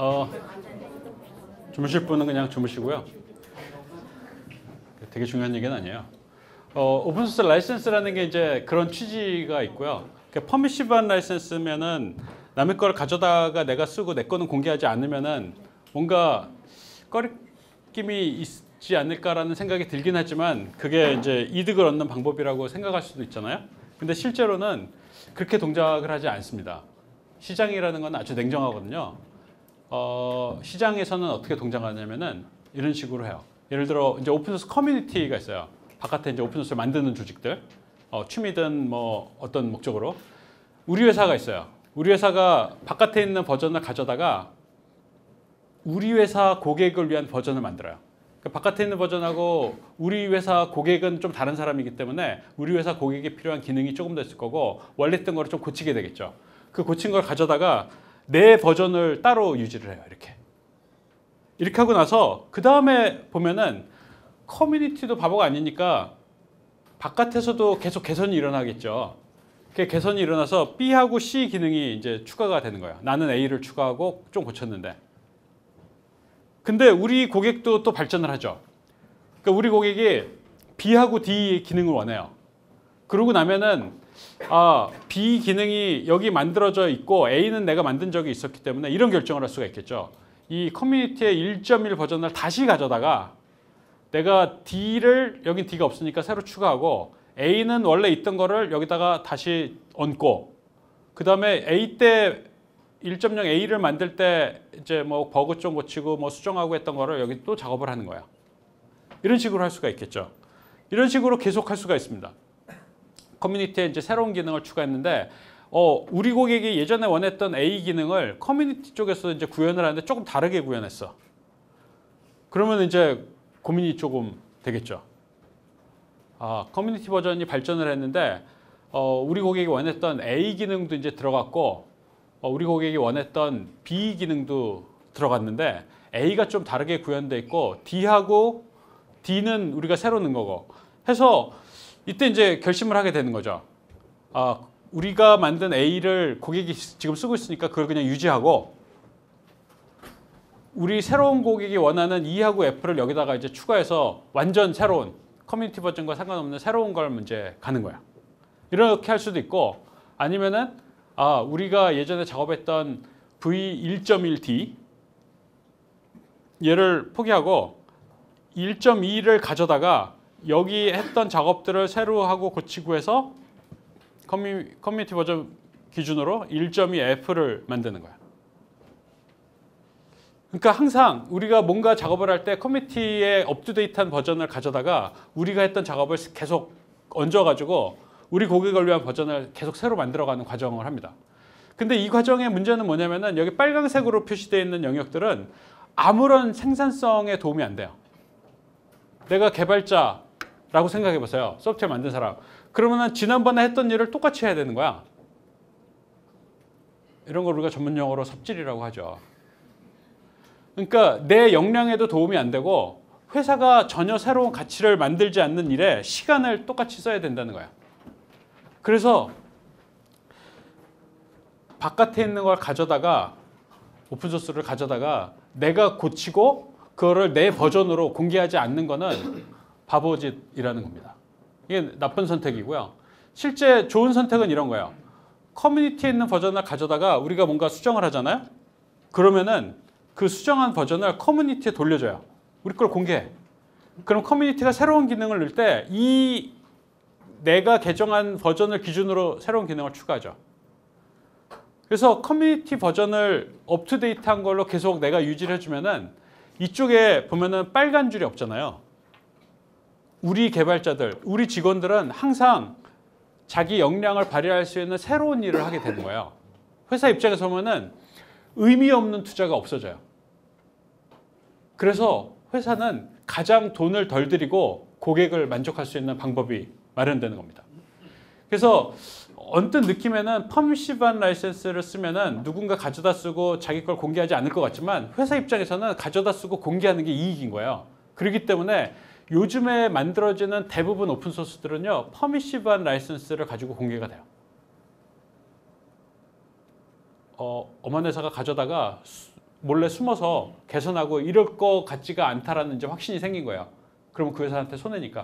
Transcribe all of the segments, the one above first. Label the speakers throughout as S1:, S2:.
S1: 주무실 분은 그냥 주무시고요. 되게 중요한 얘기는 아니에요. 오픈소스 라이센스라는 게 이제 그런 취지가 있고요. 퍼미시브한 라이센스면은 남의 걸 가져다가 내가 쓰고 내 거는 공개하지 않으면은 뭔가 꺼리낌이 있지 않을까라는 생각이 들긴 하지만 그게 이제 이득을 얻는 방법이라고 생각할 수도 있잖아요. 근데 실제로는 그렇게 동작을 하지 않습니다. 시장이라는 건 아주 냉정하거든요. 시장에서는 어떻게 동작하냐면은 이런 식으로 해요. 예를 들어 이제 오픈소스 커뮤니티가 있어요. 바깥에 이제 오픈소스를 만드는 조직들, 취미든 뭐 어떤 목적으로 우리 회사가 있어요. 우리 회사가 바깥에 있는 버전을 가져다가 우리 회사 고객을 위한 버전을 만들어요. 그러니까 바깥에 있는 버전하고 우리 회사 고객은 좀 다른 사람이기 때문에 우리 회사 고객에 필요한 기능이 조금 더 있을 거고 원래 있던 거를 좀 고치게 되겠죠. 그 고친 걸 가져다가 내 버전을 따로 유지를 해요. 이렇게 하고 나서 그 다음에 보면은 커뮤니티도 바보가 아니니까 바깥에서도 계속 개선이 일어나겠죠. 그 개선이 일어나서 B하고 C 기능이 이제 추가가 되는 거예요. 나는 A를 추가하고 좀 고쳤는데. 근데 우리 고객도 또 발전을 하죠. 그러니까 우리 고객이 B하고 D 기능을 원해요. 그러고 나면은 B 기능이 여기 만들어져 있고 A는 내가 만든 적이 있었기 때문에 이런 결정을 할 수가 있겠죠. 이 커뮤니티의 1.1 버전을 다시 가져다가 내가 D를 여긴 D가 없으니까 새로 추가하고 A는 원래 있던 거를 여기다가 다시 얹고 그 다음에 A 때 1.0 A를 만들 때 이제 뭐 버그 좀 고치고 뭐 수정하고 했던 거를 여기 또 작업을 하는 거야. 이런 식으로 할 수가 있겠죠. 이런 식으로 계속 할 수가 있습니다. 커뮤니티에 이제 새로운 기능을 추가했는데 우리 고객이 예전에 원했던 A 기능을 커뮤니티 쪽에서 이제 구현을 하는데 조금 다르게 구현했어. 그러면 이제 고민이 조금 되겠죠. 커뮤니티 버전이 발전을 했는데 우리 고객이 원했던 A 기능도 이제 들어갔고 우리 고객이 원했던 B 기능도 들어갔는데 A가 좀 다르게 구현돼 있고 D하고 D는 우리가 새로 넣은 거고 해서 이때 이제 결심을 하게 되는 거죠. 우리가 만든 A를 고객이 지금 쓰고 있으니까 그걸 그냥 유지하고 우리 새로운 고객이 원하는 E하고 F를 여기다가 이제 추가해서 완전 새로운 커뮤니티 버전과 상관없는 새로운 걸 이제 가는 거야. 이렇게 할 수도 있고 아니면은 우리가 예전에 작업했던 V1.1D 얘를 포기하고 1.2를 가져다가 여기 했던 작업들을 새로 하고 고치고 해서 커뮤니티 버전 기준으로 1.2F를 만드는 거야. 그러니까 항상 우리가 뭔가 작업을 할 때 커뮤니티의 업투데이트한 버전을 가져다가 우리가 했던 작업을 계속 얹어가지고 우리 고객을 위한 버전을 계속 새로 만들어가는 과정을 합니다. 근데 이 과정의 문제는 뭐냐면은 여기 빨간색으로 표시되어 있는 영역들은 아무런 생산성에 도움이 안 돼요. 내가 개발자라고 생각해 보세요. 소프트웨어 만든 사람. 그러면은 지난번에 했던 일을 똑같이 해야 되는 거야. 이런 걸 우리가 전문 용어로 삽질이라고 하죠. 그러니까 내 역량에도 도움이 안 되고 회사가 전혀 새로운 가치를 만들지 않는 일에 시간을 똑같이 써야 된다는 거야. 그래서 바깥에 있는 걸 가져다가 오픈소스를 가져다가 내가 고치고 그거를 내 버전으로 공개하지 않는 거는 바보짓이라는 겁니다. 이게 나쁜 선택이고요. 실제 좋은 선택은 이런 거예요. 커뮤니티에 있는 버전을 가져다가 우리가 뭔가 수정을 하잖아요. 그러면은 그 수정한 버전을 커뮤니티에 돌려줘요. 우리 걸 공개해. 그럼 커뮤니티가 새로운 기능을 넣을 때 이 내가 개정한 버전을 기준으로 새로운 기능을 추가하죠. 그래서 커뮤니티 버전을 업투데이트한 걸로 계속 내가 유지를 해주면은 이쪽에 보면은 빨간 줄이 없잖아요. 우리 개발자들, 우리 직원들은 항상 자기 역량을 발휘할 수 있는 새로운 일을 하게 되는 거예요. 회사 입장에서 보면은 의미 없는 투자가 없어져요. 그래서 회사는 가장 돈을 덜 들이고 고객을 만족할 수 있는 방법이 마련되는 겁니다. 그래서 언뜻 느낌에는 퍼미시브한 라이센스를 쓰면은 누군가 가져다 쓰고 자기 걸 공개하지 않을 것 같지만 회사 입장에서는 가져다 쓰고 공개하는 게 이익인 거예요. 그렇기 때문에 요즘에 만들어지는 대부분 오픈소스들은요, 퍼미시브한 라이센스를 가지고 공개가 돼요. 어만 회사가 가져다가 몰래 숨어서 개선하고 이럴 것 같지가 않다라는 이제 확신이 생긴 거예요. 그러면 그 회사한테 손해니까.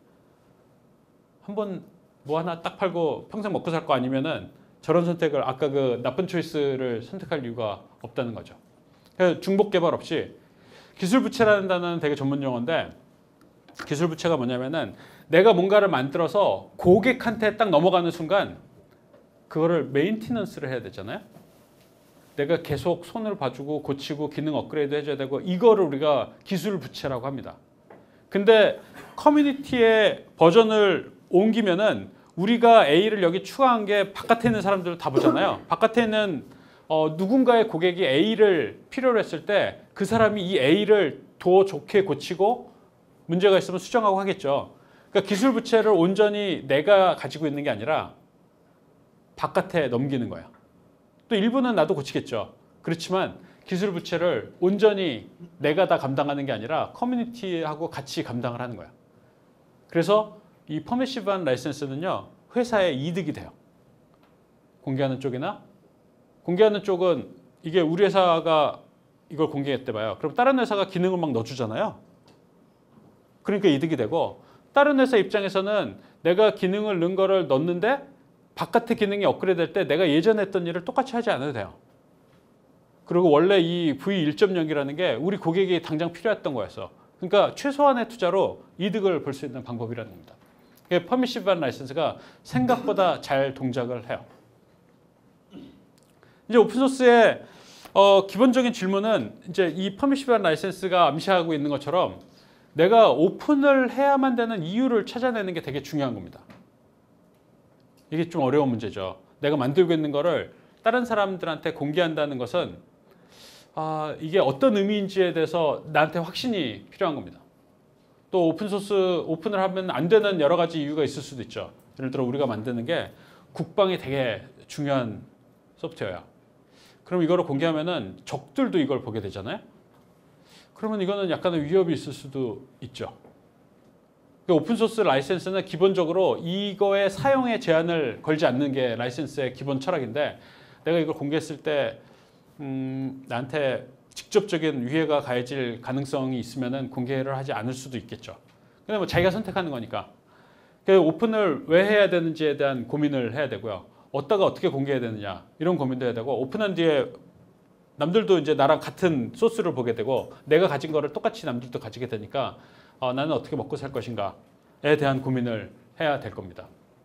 S1: 한번 뭐 하나 딱 팔고 평생 먹고 살 거 아니면은 저런 선택을 아까 그 나쁜 초이스를 선택할 이유가 없다는 거죠. 그래서 중복 개발 없이 기술 부채라는 단어는 되게 전문 용어인데 기술 부채가 뭐냐면은 내가 뭔가를 만들어서 고객한테 딱 넘어가는 순간 그거를 메인티넌스를 해야 되잖아요. 내가 계속 손을 봐주고 고치고 기능 업그레이드 해줘야 되고 이거를 우리가 기술 부채라고 합니다. 근데 커뮤니티의 버전을 옮기면은 우리가 A를 여기 추가한 게 바깥에 있는 사람들을 다 보잖아요. 바깥에 있는 누군가의 고객이 A를 필요로 했을 때 그 사람이 이 A를 더 좋게 고치고 문제가 있으면 수정하고 하겠죠. 그러니까 기술 부채를 온전히 내가 가지고 있는 게 아니라 바깥에 넘기는 거예요. 또 일부는 나도 고치겠죠. 그렇지만 기술 부채를 온전히 내가 다 감당하는 게 아니라 커뮤니티하고 같이 감당을 하는 거야. 그래서 이 퍼미시브한 라이센스는요, 회사에 이득이 돼요. 공개하는 쪽이나 공개하는 쪽은 이게 우리 회사가 이걸 공개했대 봐요. 그럼 다른 회사가 기능을 막 넣어주잖아요. 그러니까 이득이 되고 다른 회사 입장에서는 내가 기능을 넣은 거를 넣는데 바깥의 기능이 업그레이드 될 때 내가 예전에 했던 일을 똑같이 하지 않아도 돼요. 그리고 원래 이 V1.0이라는 게 우리 고객이 당장 필요했던 거였어. 그러니까 최소한의 투자로 이득을 볼 수 있는 방법이라는 겁니다. 퍼미시브한 라이센스가 생각보다 잘 동작을 해요. 이제 오픈소스의 기본적인 질문은 이제 이 퍼미시브한 라이센스가 암시하고 있는 것처럼 내가 오픈을 해야만 되는 이유를 찾아내는 게 되게 중요한 겁니다. 이게 좀 어려운 문제죠. 내가 만들고 있는 거를 다른 사람들한테 공개한다는 것은 이게 어떤 의미인지에 대해서 나한테 확신이 필요한 겁니다. 또 오픈소스 오픈을 하면 안 되는 여러 가지 이유가 있을 수도 있죠. 예를 들어 우리가 만드는 게 국방이 되게 중요한 소프트웨어야. 그럼 이거를 공개하면은 적들도 이걸 보게 되잖아요. 그러면 이거는 약간의 위협이 있을 수도 있죠. 오픈소스 라이센스는 기본적으로 이거의 사용에 제한을 걸지 않는 게 라이센스의 기본 철학인데 내가 이걸 공개했을 때 나한테 직접적인 위해가 가해질 가능성이 있으면은 공개를 하지 않을 수도 있겠죠. 근데 뭐 자기가 선택하는 거니까. 오픈을 왜 해야 되는지에 대한 고민을 해야 되고요. 어디다가 어떻게 공개해야 되느냐 이런 고민도 해야 되고 오픈한 뒤에 남들도 이제 나랑 같은 소스를 보게 되고 내가 가진 거를 똑같이 남들도 가지게 되니까 나는 어떻게 먹고 살 것인가에 대한 고민을 해야 될 겁니다.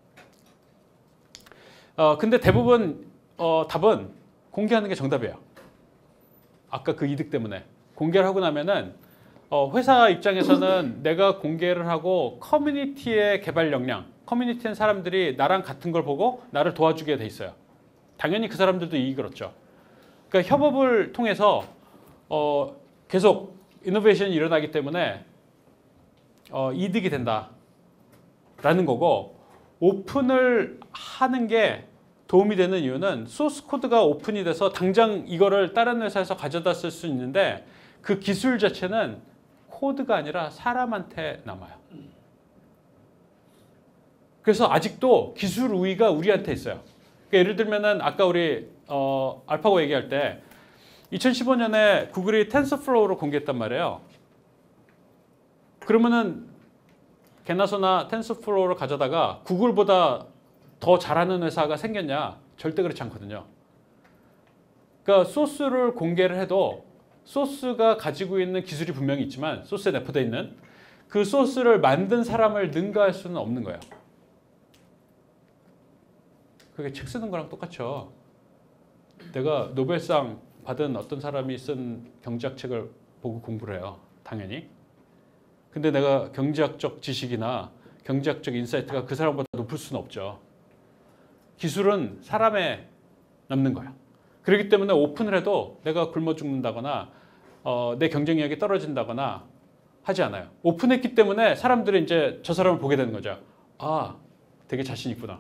S1: 근데 대부분 답은 공개하는 게 정답이에요. 아까 그 이득 때문에 공개를 하고 나면은 회사 입장에서는 내가 공개를 하고 커뮤니티의 개발 역량, 커뮤니티는 사람들이 나랑 같은 걸 보고 나를 도와주게 돼 있어요. 당연히 그 사람들도 이익을 얻죠. 그러니까 협업을 통해서 계속 이노베이션이 일어나기 때문에 이득이 된다라는 거고 오픈을 하는 게 도움이 되는 이유는 소스 코드가 오픈이 돼서 당장 이거를 다른 회사에서 가져다 쓸 수 있는데 그 기술 자체는 코드가 아니라 사람한테 남아요. 그래서 아직도 기술 우위가 우리한테 있어요. 그러니까 예를 들면은 아까 우리 알파고 얘기할 때 2015년에 구글이 텐서플로우를 공개했단 말이에요. 그러면은 개나소나 텐서플로우를 가져다가 구글보다 더 잘하는 회사가 생겼냐? 절대 그렇지 않거든요. 그러니까 소스를 공개를 해도 소스가 가지고 있는 기술이 분명히 있지만 소스에 내포되어 있는 그 소스를 만든 사람을 능가할 수는 없는 거예요. 그게 책 쓰는 거랑 똑같죠. 내가 노벨상 받은 어떤 사람이 쓴 경제학 책을 보고 공부를 해요. 당연히. 근데 내가 경제학적 지식이나 경제학적 인사이트가 그 사람보다 높을 수는 없죠. 기술은 사람에 남는 거야. 그렇기 때문에 오픈을 해도 내가 굶어 죽는다거나 내 경쟁력이 떨어진다거나 하지 않아요. 오픈했기 때문에 사람들이 이제 저 사람을 보게 되는 거죠. 아, 되게 자신 있구나.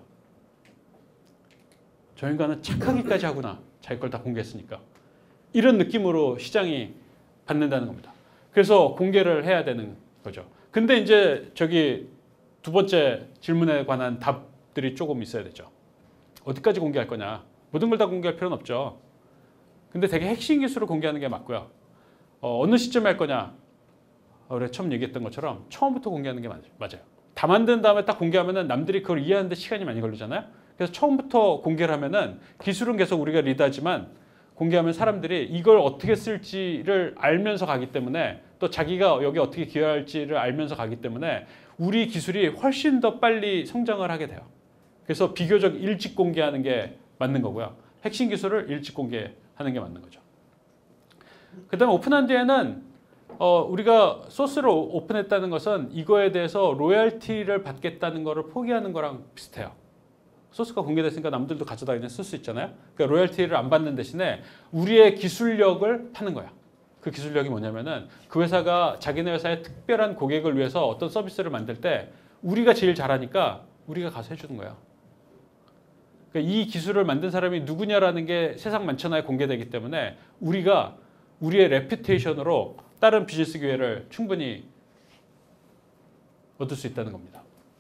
S1: 저 인간은 착하기까지 하구나. 자기 걸 다 공개했으니까. 이런 느낌으로 시장이 받는다는 겁니다. 그래서 공개를 해야 되는 거죠. 근데 이제 저기 두 번째 질문에 관한 답들이 조금 있어야 되죠. 어디까지 공개할 거냐. 모든 걸 다 공개할 필요는 없죠. 근데 되게 핵심 기술을 공개하는 게 맞고요. 어느 시점에 할 거냐? 우리가 처음 얘기했던 것처럼 처음부터 공개하는 게 맞아요. 다 만든 다음에 딱 공개하면은 남들이 그걸 이해하는데 시간이 많이 걸리잖아요. 그래서 처음부터 공개를 하면은 기술은 계속 우리가 리드하지만 공개하면 사람들이 이걸 어떻게 쓸지를 알면서 가기 때문에 또 자기가 여기 어떻게 기여할지를 알면서 가기 때문에 우리 기술이 훨씬 더 빨리 성장을 하게 돼요. 그래서 비교적 일찍 공개하는 게 맞는 거고요. 핵심 기술을 일찍 공개하는 게 맞는 거죠. 그 다음에 오픈한 뒤에는 우리가 소스를 오픈했다는 것은 이거에 대해서 로열티를 받겠다는 것을 포기하는 거랑 비슷해요. 소스가 공개됐으니까 남들도 가져다 그냥 쓸 수 있잖아요. 그러니까 로열티를 안 받는 대신에 우리의 기술력을 파는 거야. 그 기술력이 뭐냐면은 그 회사가 자기네 회사의 특별한 고객을 위해서 어떤 서비스를 만들 때 우리가 제일 잘하니까 우리가 가서 해주는 거예요. 그러니까 이 기술을 만든 사람이 누구냐라는 게 세상 만천하에 공개되기 때문에 우리가 우리의 레퓨테이션으로 다른 비즈니스 기회를 충분히 얻을 수 있다는 겁니다.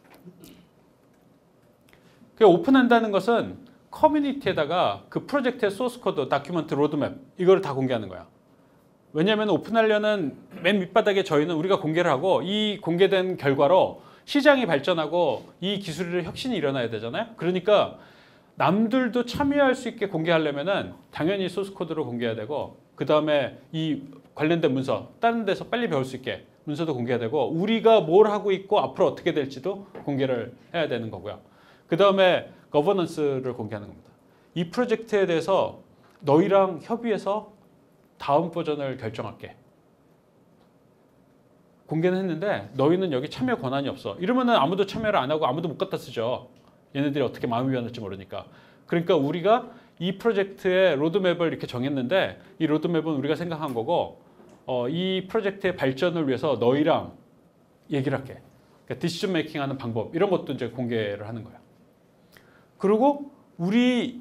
S1: 오픈한다는 것은 커뮤니티에다가 그 프로젝트의 소스 코드, 다큐멘트, 로드맵 이걸 다 공개하는 거야. 왜냐하면 오픈하려는 맨 밑바닥에 저희는 우리가 공개를 하고 이 공개된 결과로 시장이 발전하고 이 기술의 혁신이 일어나야 되잖아요. 그러니까 남들도 참여할 수 있게 공개하려면은 당연히 소스 코드를 공개해야 되고 그 다음에 이 관련된 문서 다른 데서 빨리 배울 수 있게 문서도 공개해야 되고 우리가 뭘 하고 있고 앞으로 어떻게 될지도 공개를 해야 되는 거고요. 그 다음에 거버넌스를 공개하는 겁니다. 이 프로젝트에 대해서 너희랑 협의해서 다음 버전을 결정할게. 공개는 했는데 너희는 여기 참여 권한이 없어. 이러면은 아무도 참여를 안 하고 아무도 못 갖다 쓰죠. 얘네들이 어떻게 마음이 변할지 모르니까. 그러니까 우리가 이 프로젝트의 로드맵을 이렇게 정했는데 이 로드맵은 우리가 생각한 거고 이 프로젝트의 발전을 위해서 너희랑 얘기를 할게. 그러니까 디시전 메이킹하는 방법 이런 것도 이제 공개를 하는 거예요. 그리고 우리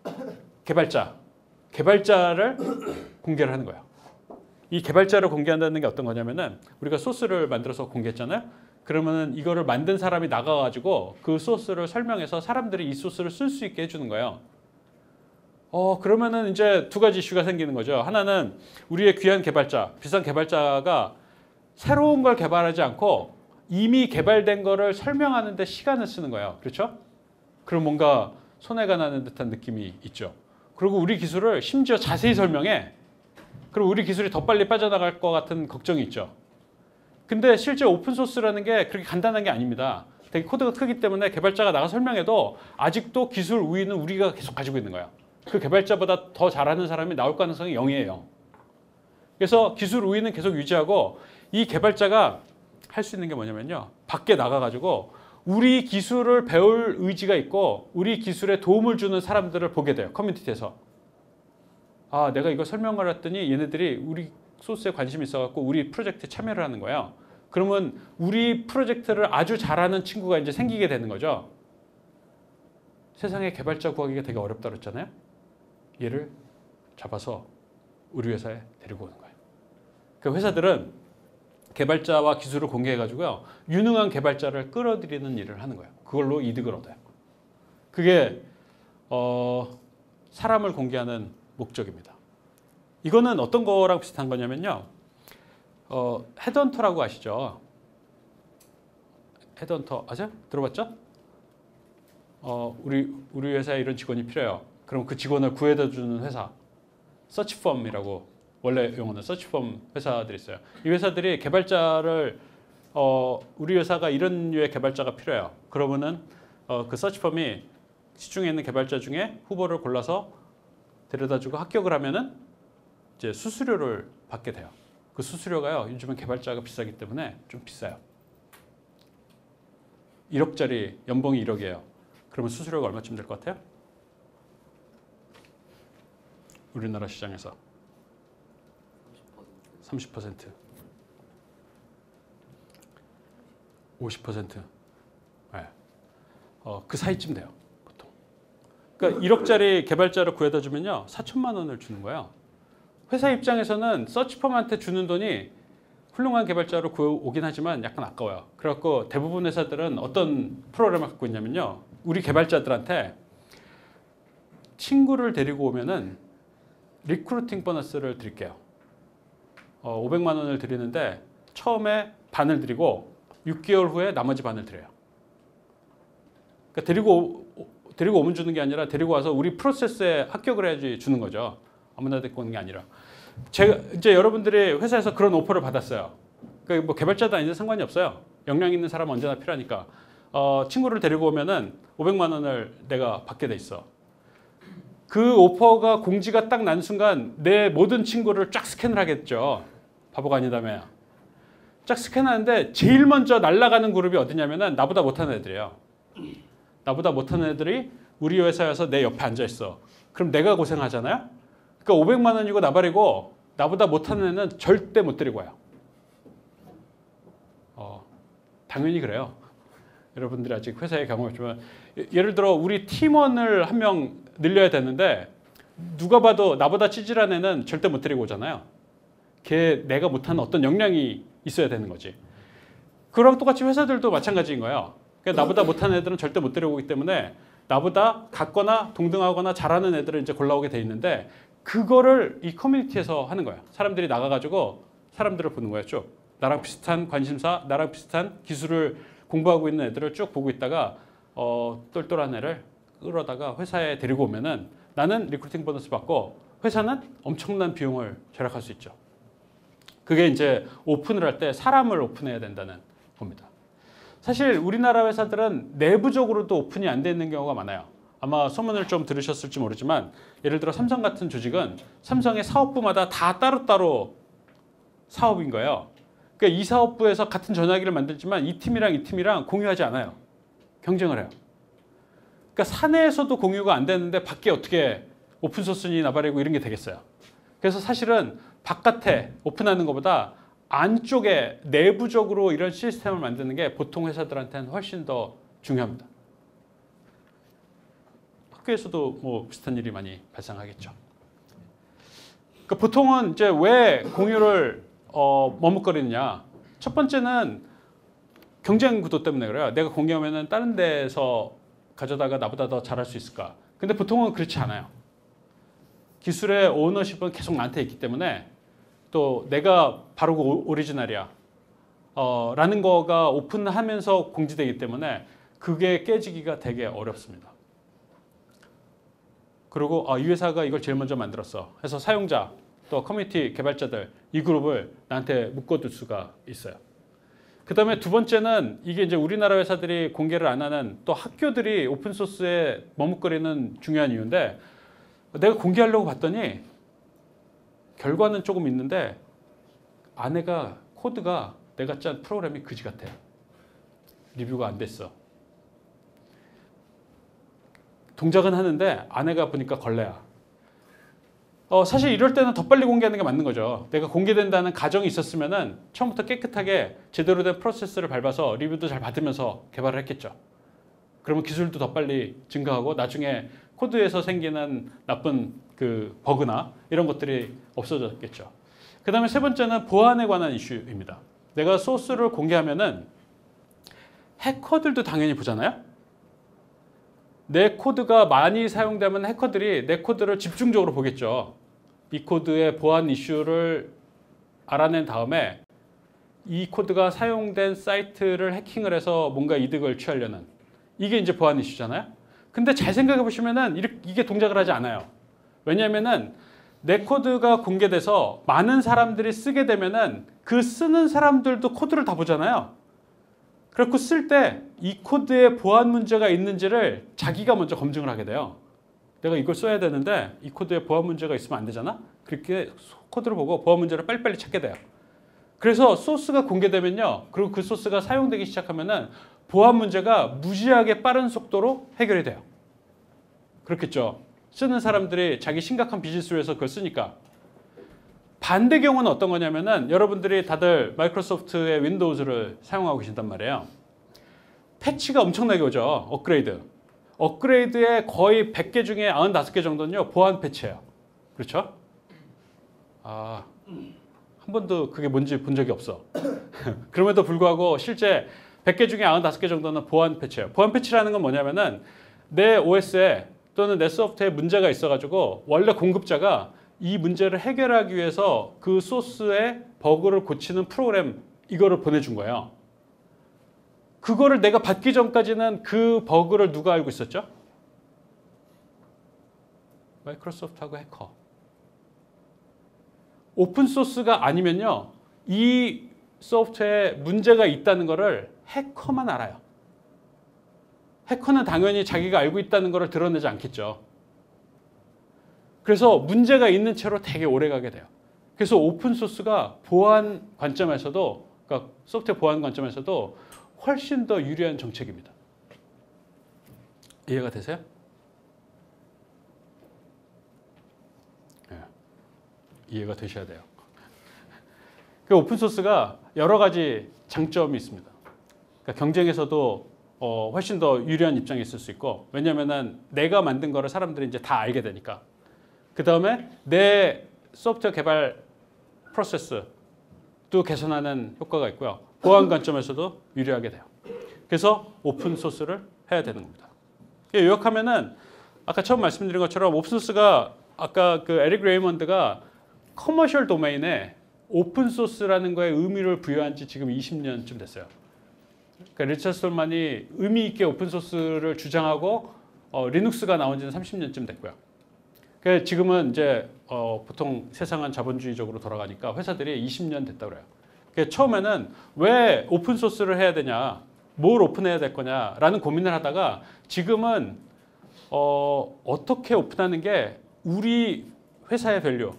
S1: 개발자를 공개를 하는 거예요. 이 개발자를 공개한다는 게 어떤 거냐면은 우리가 소스를 만들어서 공개했잖아요. 그러면은 이거를 만든 사람이 나가가지고 그 소스를 설명해서 사람들이 이 소스를 쓸 수 있게 해주는 거예요. 그러면은 이제 두 가지 이슈가 생기는 거죠. 하나는 우리의 귀한 개발자, 비싼 개발자가 새로운 걸 개발하지 않고 이미 개발된 거를 설명하는 데 시간을 쓰는 거예요. 그렇죠? 그럼 뭔가 손해가 나는 듯한 느낌이 있죠. 그리고 우리 기술을 심지어 자세히 설명해. 그럼 우리 기술이 더 빨리 빠져나갈 것 같은 걱정이 있죠. 근데 실제 오픈소스라는 게 그렇게 간단한 게 아닙니다. 되게 코드가 크기 때문에 개발자가 나가 설명해도 아직도 기술 우위는 우리가 계속 가지고 있는 거야. 그 개발자보다 더 잘하는 사람이 나올 가능성이 0이에요. 그래서 기술 우위는 계속 유지하고 이 개발자가 할 수 있는 게 뭐냐면요. 밖에 나가가지고 우리 기술을 배울 의지가 있고 우리 기술에 도움을 주는 사람들을 보게 돼요. 커뮤니티에서. 아, 내가 이거 설명을 했더니 얘네들이 우리 소스에 관심이 있어갖고 우리 프로젝트에 참여를 하는 거예요. 그러면 우리 프로젝트를 아주 잘하는 친구가 이제 생기게 되는 거죠. 세상에 개발자 구하기가 되게 어렵다 그랬잖아요. 얘를 잡아서 우리 회사에 데리고 오는 거예요. 그 회사들은 개발자와 기술을 공개해가지고요. 유능한 개발자를 끌어들이는 일을 하는 거예요. 그걸로 이득을 얻어요. 그게 사람을 공개하는 목적입니다. 이거는 어떤 거랑 비슷한 거냐면요. 헤드헌터라고 아시죠? 헤드헌터 아세요? 들어봤죠? 우리 회사에 이런 직원이 필요해요. 그럼 그 직원을 구해다 주는 회사. 서치펌이라고 원래 용어는 서치펌 회사들이 있어요. 이 회사들이 개발자를 우리 회사가 이런 류의 개발자가 필요해요. 그러면은 그 서치펌이 시중에 있는 개발자 중에 후보를 골라서 데려다주고 합격을 하면은 이제 수수료를 받게 돼요. 그 수수료가요. 요즘은 개발자가 비싸기 때문에 좀 비싸요. 1억짜리 연봉이 1억이에요. 그러면 수수료가 얼마쯤 될 것 같아요? 우리나라 시장에서 30%, 50%, 네. 그 사이쯤 돼요, 보통. 그러니까 1억짜리 개발자를 구해다 주면요, 4천만 원을 주는 거예요. 회사 입장에서는 서치펌한테 주는 돈이 훌륭한 개발자로 구해오긴 하지만 약간 아까워요. 그래갖고 대부분 회사들은 어떤 프로그램을 갖고 있냐면요, 우리 개발자들한테 친구를 데리고 오면은 리크루팅 보너스를 드릴게요. 500만 원을 드리는데 처음에 반을 드리고 6개월 후에 나머지 반을 드려요. 그러니까 데리고 오면 주는 게 아니라 데리고 와서 우리 프로세스에 합격을 해야지 주는 거죠. 아무나 데리고 오는 게 아니라. 제가 이제 여러분들이 회사에서 그런 오퍼를 받았어요. 그러니까 뭐 개발자도 아닌데 상관이 없어요. 역량 있는 사람은 언제나 필요하니까. 친구를 데리고 오면은 500만 원을 내가 받게 돼 있어. 그 오퍼가 공지가 딱 난 순간 내 모든 친구를 쫙 스캔을 하겠죠. 바보가 아니다며. 쫙 스캔하는데 제일 먼저 날아가는 그룹이 어디냐면은 나보다 못하는 애들이에요. 나보다 못하는 애들이 우리 회사에서 내 옆에 앉아 있어. 그럼 내가 고생하잖아요. 그러니까 500만 원이고 나발이고 나보다 못하는 애는 절대 못 데리고 와요. 당연히 그래요. 여러분들이 아직 회사에 경험이 없지만 예를 들어 우리 팀원을 한 명 늘려야 되는데 누가 봐도 나보다 찌질한 애는 절대 못 데리고 오잖아요. 걔 내가 못하는 어떤 역량이 있어야 되는 거지. 그랑 똑같이 회사들도 마찬가지인 거예요. 그러니까 나보다 못하는 애들은 절대 못 데리고 오기 때문에 나보다 같거나 동등하거나 잘하는 애들을 이제 골라오게 돼 있는데 그거를 이 커뮤니티에서 하는 거예요. 사람들이 나가가지고 사람들을 보는 거예요. 쭉 나랑 비슷한 관심사, 나랑 비슷한 기술을 공부하고 있는 애들을 쭉 보고 있다가 똘똘한 애를 끌어다가 회사에 데리고 오면은 나는 리크루팅 보너스 받고 회사는 엄청난 비용을 절약할 수 있죠. 그게 이제 오픈을 할 때 사람을 오픈해야 된다는 겁니다. 사실 우리나라 회사들은 내부적으로도 오픈이 안 돼 있는 경우가 많아요. 아마 소문을 좀 들으셨을지 모르지만 예를 들어 삼성 같은 조직은 삼성의 사업부마다 다 따로따로 사업인 거예요. 그러니까 이 사업부에서 같은 전화기를 만들지만 이 팀이랑 공유하지 않아요. 경쟁을 해요. 그러니까 사내에서도 공유가 안 되는데 밖에 어떻게 오픈소스니 나발이고 이런 게 되겠어요. 그래서 사실은 바깥에 오픈하는 것보다 안쪽에 내부적으로 이런 시스템을 만드는 게 보통 회사들한테는 훨씬 더 중요합니다. 학교에서도 뭐 비슷한 일이 많이 발생하겠죠. 그러니까 보통은 이제 왜 공유를 머뭇거리느냐. 첫 번째는 경쟁 구도 때문에 그래요. 내가 공유하면은 다른 데서 가져다가 나보다 더 잘할 수 있을까. 근데 보통은 그렇지 않아요. 기술의 오너십은 계속 나한테 있기 때문에 또 내가 바로 오리지널이야 라는 거가 오픈하면서 공지되기 때문에 그게 깨지기가 되게 어렵습니다. 그리고 이 회사가 이걸 제일 먼저 만들었어 해서 사용자 또 커뮤니티 개발자들 이 그룹을 나한테 묶어둘 수가 있어요. 그 다음에 두 번째는 이게 이제 우리나라 회사들이 공개를 안 하는 또 학교들이 오픈소스에 머뭇거리는 중요한 이유인데 내가 공개하려고 봤더니 결과는 조금 있는데 안에가 코드가 내가 짠 프로그램이 그지 같아. 리뷰가 안 됐어. 동작은 하는데 안에가 보니까 걸레야. 사실 이럴 때는 더 빨리 공개하는 게 맞는 거죠. 내가 공개된다는 가정이 있었으면은 처음부터 깨끗하게 제대로 된 프로세스를 밟아서 리뷰도 잘 받으면서 개발을 했겠죠. 그러면 기술도 더 빨리 증가하고 나중에 코드에서 생기는 나쁜 그 버그나 이런 것들이 없어졌겠죠. 그 다음에 세 번째는 보안에 관한 이슈입니다. 내가 소스를 공개하면은 해커들도 당연히 보잖아요. 내 코드가 많이 사용되면 해커들이 내 코드를 집중적으로 보겠죠. 이 코드의 보안 이슈를 알아낸 다음에 이 코드가 사용된 사이트를 해킹을 해서 뭔가 이득을 취하려는 이게 이제 보안 이슈잖아요. 근데 잘 생각해 보시면은 이게 동작을 하지 않아요. 왜냐면은 내 코드가 공개돼서 많은 사람들이 쓰게 되면은 그 쓰는 사람들도 코드를 다 보잖아요. 그렇고 쓸 때 이 코드에 보안 문제가 있는지를 자기가 먼저 검증을 하게 돼요. 내가 이걸 써야 되는데 이 코드에 보안 문제가 있으면 안 되잖아. 그렇게 코드를 보고 보안 문제를 빨리빨리 찾게 돼요. 그래서 소스가 공개되면요. 그리고 그 소스가 사용되기 시작하면은 보안 문제가 무지하게 빠른 속도로 해결이 돼요. 그렇겠죠. 쓰는 사람들이 자기 심각한 비즈니스를 위해서 그걸 쓰니까. 반대 경우는 어떤 거냐면은 여러분들이 다들 마이크로소프트의 윈도우즈를 사용하고 계신단 말이에요. 패치가 엄청나게 오죠. 업그레이드. 업그레이드의 거의 100개 중에 95개 정도는요. 보안 패치예요. 그렇죠? 한 번도 그게 뭔지 본 적이 없어. 그럼에도 불구하고 실제 100개 중에 95개 정도는 보안 패치예요. 보안 패치라는 건 뭐냐면은 내 OS에 또는 내 소프트에 문제가 있어가지고 원래 공급자가 이 문제를 해결하기 위해서 그 소스에 버그를 고치는 프로그램 이거를 보내준 거예요. 그거를 내가 받기 전까지는 그 버그를 누가 알고 있었죠? 마이크로소프트하고 해커. 오픈소스가 아니면요, 이 소프트웨어에 문제가 있다는 것을 해커만 알아요. 해커는 당연히 자기가 알고 있다는 것을 드러내지 않겠죠. 그래서 문제가 있는 채로 되게 오래 가게 돼요. 그래서 오픈소스가 보안 관점에서도, 그러니까 소프트웨어 보안 관점에서도 훨씬 더 유리한 정책입니다. 이해가 되세요? 네. 이해가 되셔야 돼요. 그 오픈소스가 여러 가지 장점이 있습니다. 그러니까 경쟁에서도 훨씬 더 유리한 입장에 있을 수 있고, 왜냐면은 내가 만든 거를 사람들이 이제 다 알게 되니까. 그 다음에 내 소프트웨어 개발 프로세스도 개선하는 효과가 있고요. 보안 관점에서도 유리하게 돼요. 그래서 오픈소스를 해야 되는 겁니다. 요약하면은 아까 처음 말씀드린 것처럼 오픈소스가 아까 그 에릭 레이먼드가 커머셜 도메인에 오픈소스라는 거에 의미를 부여한 지 지금 20년쯤 됐어요. 그러니까 리처드 스톨만이 의미 있게 오픈소스를 주장하고 리눅스가 나온 지는 30년쯤 됐고요. 그러니까 지금은 이제 보통 세상은 자본주의적으로 돌아가니까 회사들이 20년 됐다고 그래요. 그러니까 처음에는 왜 오픈소스를 해야 되냐, 뭘 오픈해야 될 거냐라는 고민을 하다가 지금은 어떻게 오픈하는 게 우리 회사의 밸류에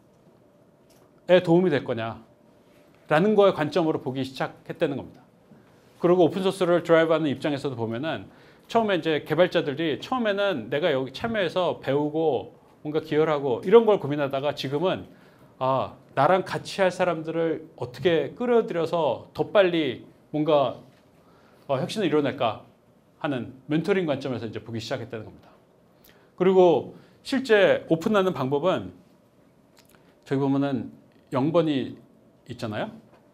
S1: 도움이 될 거냐라는 거에 관점으로 보기 시작했다는 겁니다. 그리고 오픈소스를 드라이브하는 입장에서도 보면은 처음에 이제 개발자들이 처음에는 내가 여기 참여해서 배우고 뭔가 기여하고 이런 걸 고민하다가 지금은 나랑 같이 할 사람들을 어떻게 끌어들여서 더 빨리 뭔가 혁신을 이뤄낼까 하는 멘토링 관점에서 이제 보기 시작했다는 겁니다. 그리고 실제 오픈하는 방법은 저기 보면은 0번이 있잖아요.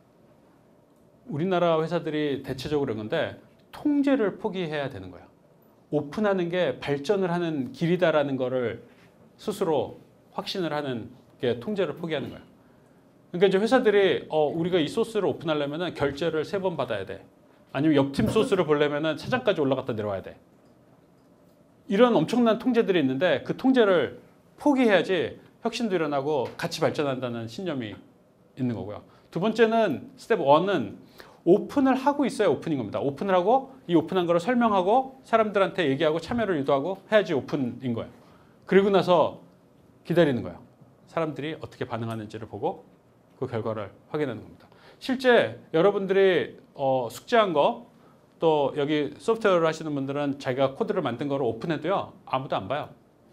S1: 우리나라 회사들이 대체적으로 그런 건데 통제를 포기해야 되는 거예요. 오픈하는 게 발전을 하는 길이다라는 거를 스스로 확신을 하는 게 통제를 포기하는 거예요. 그러니까 이제 회사들이 우리가 이 소스를 오픈하려면 결제를 3번 받아야 돼. 아니면 옆팀 소스를 보려면 차장까지 올라갔다 내려와야 돼. 이런 엄청난 통제들이 있는데 그 통제를 포기해야지 혁신도 일어나고 같이 발전한다는 신념이 있는 거고요. 두 번째는 스텝 1은 오픈을 하고 있어야 오픈인 겁니다. 오픈을 하고 이 오픈한 거를 설명하고 사람들한테 얘기하고 참여를 유도하고 해야지 오픈인 거예요. 그리고 나서 기다리는 거예요. 사람들이 어떻게 반응하는지를 보고 그 결과를 확인하는 겁니다. 실제 여러분들이 숙지한 거, 또 여기 소프트웨어를 하시는 분들은 자기가 코드를 만든 거를 오픈해도요, 아무도 안 봐요.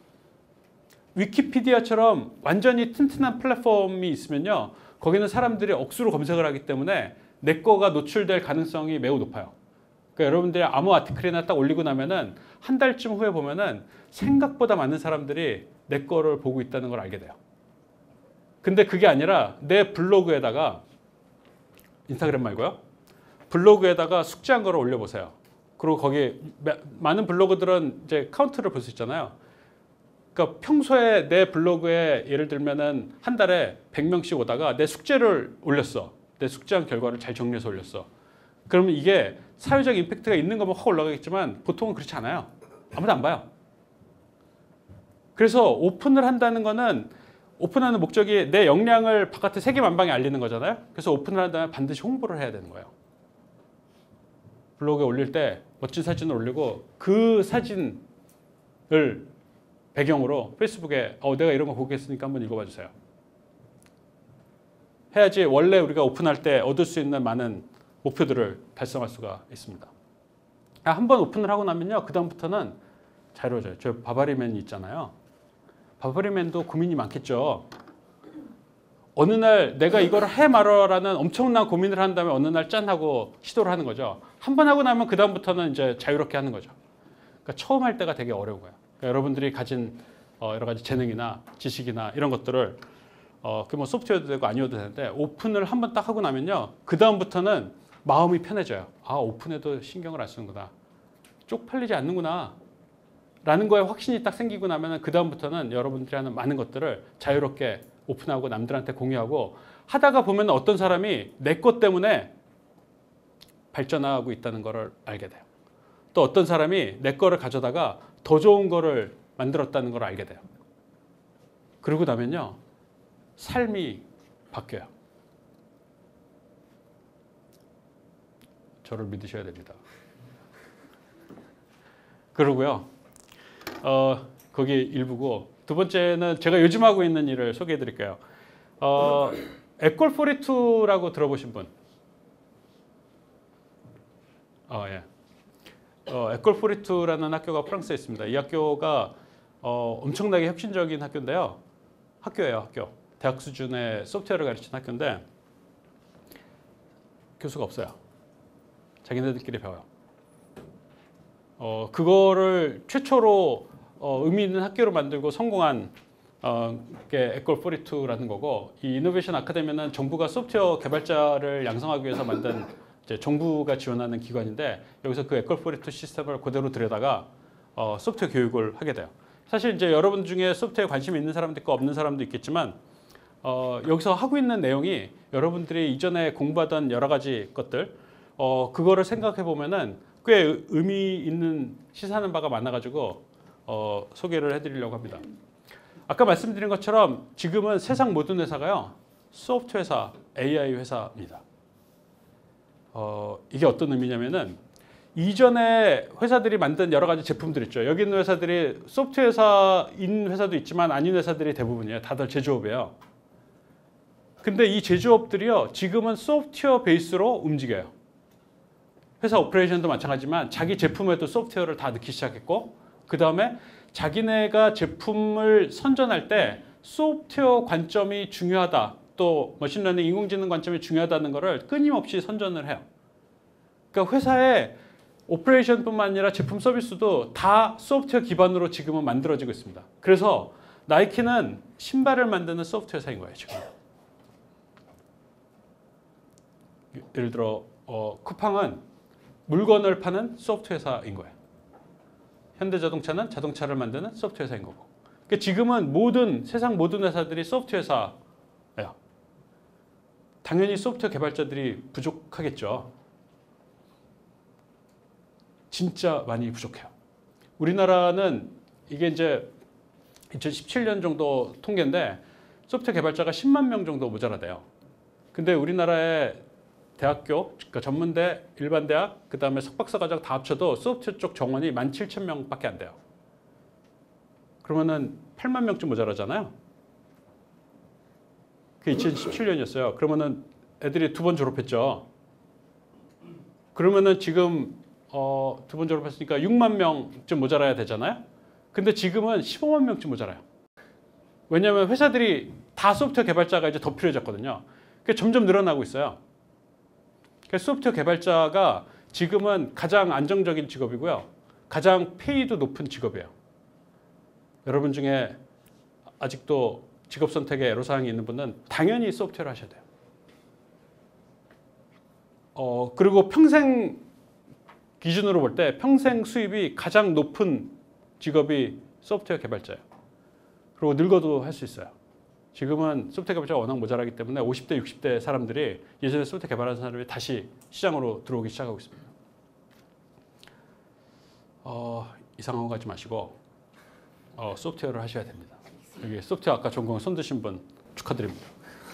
S1: 위키피디아처럼 완전히 튼튼한 플랫폼이 있으면요, 거기는 사람들이 억수로 검색을 하기 때문에 내 거가 노출될 가능성이 매우 높아요. 그러니까 여러분들이 아무 아티클이나 딱 올리고 나면은 한 달쯤 후에 보면은 생각보다 많은 사람들이 내 거를 보고 있다는 걸 알게 돼요. 근데 그게 아니라 내 블로그에다가, 인스타그램 말고요, 블로그에다가 숙지한 거를 올려보세요. 그리고 거기 많은 블로그들은 이제 카운트를 볼 수 있잖아요. 그러니까 평소에 내 블로그에 예를 들면은 한 달에 100명씩 오다가 내 숙제를 올렸어. 내 숙제한 결과를 잘 정리해서 올렸어. 그러면 이게 사회적 임팩트가 있는 거면 확 올라가겠지만 보통은 그렇지 않아요. 아무도 안 봐요. 그래서 오픈을 한다는 거는, 오픈하는 목적이 내 역량을 바깥에 세계만방에 알리는 거잖아요. 그래서 오픈을 한다면 반드시 홍보를 해야 되는 거예요. 블로그에 올릴 때 멋진 사진을 올리고 그 사진을 배경으로 페이스북에 내가 이런 거 보겠으니까 한번 읽어봐 주세요. 해야지 원래 우리가 오픈할 때 얻을 수 있는 많은 목표들을 달성할 수가 있습니다. 한번 오픈을 하고 나면요, 그 다음부터는 자유로워져요. 저 바바리맨이 있잖아요. 바바리맨도 고민이 많겠죠. 어느 날 내가 이걸 해 말아라는 엄청난 고민을 한 다음에 어느 날 짠 하고 시도를 하는 거죠. 한 번 하고 나면 그 다음부터는 이제 자유롭게 하는 거죠. 그러니까 처음 할 때가 되게 어려운 거예요. 그러니까 여러분들이 가진 여러 가지 재능이나 지식이나 이런 것들을 그 뭐 소프트웨어도 되고 아니어도 되는데 오픈을 한 번 딱 하고 나면요, 그 다음부터는 마음이 편해져요. 오픈해도 신경을 안 쓰는구나. 쪽팔리지 않는구나. 라는 거에 확신이 딱 생기고 나면 그 다음부터는 여러분들이 하는 많은 것들을 자유롭게 오픈하고 남들한테 공유하고 하다가 보면 어떤 사람이 내 것 때문에 발전하고 있다는 것을 알게 돼요. 또 어떤 사람이 내 거를 가져다가 더 좋은 거를 만들었다는 걸 알게 돼요. 그러고 나면요, 삶이 바뀌어요. 저를 믿으셔야 됩니다. 그러고요, 거기 일부고, 두 번째는 제가 요즘 하고 있는 일을 소개해 드릴게요. 에콜42라고 들어보신 분? 예. 에콜42라는 학교가 프랑스에 있습니다. 이 학교가 엄청나게 혁신적인 학교인데요. 학교예요, 학교. 대학 수준의 소프트웨어를 가르치는 학교인데 교수가 없어요. 자기네들끼리 배워요. 그거를 최초로 의미 있는 학교로 만들고 성공한 게 에콜42라는 거고, 이 이노베이션 아카데미는 정부가 소프트웨어 개발자를 양성하기 위해서 만든 이제 정부가 지원하는 기관인데, 여기서 그 에콜42 시스템을 그대로 들여다가 소프트웨어 교육을 하게 돼요. 사실 이제 여러분 중에 소프트웨어에 관심이 있는 사람도 있고 없는 사람도 있겠지만, 여기서 하고 있는 내용이 여러분들이 이전에 공부하던 여러 가지 것들, 그거를 생각해 보면은 꽤 의미 있는 시사하는 바가 많아가지고 소개를 해드리려고 합니다. 아까 말씀드린 것처럼 지금은 세상 모든 회사가요, 소프트웨어 회사, AI 회사입니다. 이게 어떤 의미냐면은 이전에 회사들이 만든 여러 가지 제품들 있죠. 여기 있는 회사들이 소프트웨어 회사인 회사도 있지만 아닌 회사들이 대부분이에요. 다들 제조업이에요. 근데 이 제조업들이요, 지금은 소프트웨어 베이스로 움직여요. 회사 오퍼레이션도 마찬가지지만 자기 제품에도 소프트웨어를 다 넣기 시작했고, 그 다음에 자기네가 제품을 선전할 때 소프트웨어 관점이 중요하다, 또 머신러닝, 인공지능 관점이 중요하다는 것을 끊임없이 선전을 해요. 그러니까 회사의 오퍼레이션뿐만 아니라 제품 서비스도 다 소프트웨어 기반으로 지금은 만들어지고 있습니다. 그래서 나이키는 신발을 만드는 소프트웨어 회사인 거예요, 지금. 예를 들어 쿠팡은 물건을 파는 소프트웨어 회사인 거예요. 현대자동차는 자동차를 만드는 소프트웨어 회사인 거고. 그러니까 지금은 세상 모든 회사들이 소프트웨어 회사예요. 당연히 소프트웨어 개발자들이 부족하겠죠. 진짜 많이 부족해요. 우리나라는 이게 이제 2017년 정도 통계인데 소프트웨어 개발자가 10만 명 정도 모자라대요. 근데 우리나라의 대학교, 그러니까 전문대, 일반대학, 그 다음에 석박사과정 다 합쳐도 소프트웨어 쪽 정원이 17,000명밖에 안 돼요. 그러면은 8만 명쯤 모자라잖아요. 그게 2017년이었어요. 그러면은 애들이 2번 졸업했죠. 그러면은 지금 2번 졸업했으니까 6만 명쯤 모자라야 되잖아요. 근데 지금은 15만 명쯤 모자라요. 왜냐하면 회사들이 다 소프트웨어 개발자가 이제 더 필요해졌거든요. 그게 점점 늘어나고 있어요. 그래서 소프트웨어 개발자가 지금은 가장 안정적인 직업이고요. 가장 페이도 높은 직업이에요. 여러분 중에 아직도 직업 선택에 애로사항이 있는 분은 당연히 소프트웨어를 하셔야 돼요. 그리고 평생 기준으로 볼 때 평생 수입이 가장 높은 직업이 소프트웨어 개발자예요. 그리고 늙어도 할 수 있어요. 지금은 소프트웨어 개발자가 워낙 모자라기 때문에 50대, 60대 사람들이 예전에 소프트웨어 개발하는 사람들이 다시 시장으로 들어오기 시작하고 있습니다. 이상한 거 가지 마시고 소프트웨어를 하셔야 됩니다. 여기 소프트웨어 아까 전공 손 드신 분 축하드립니다.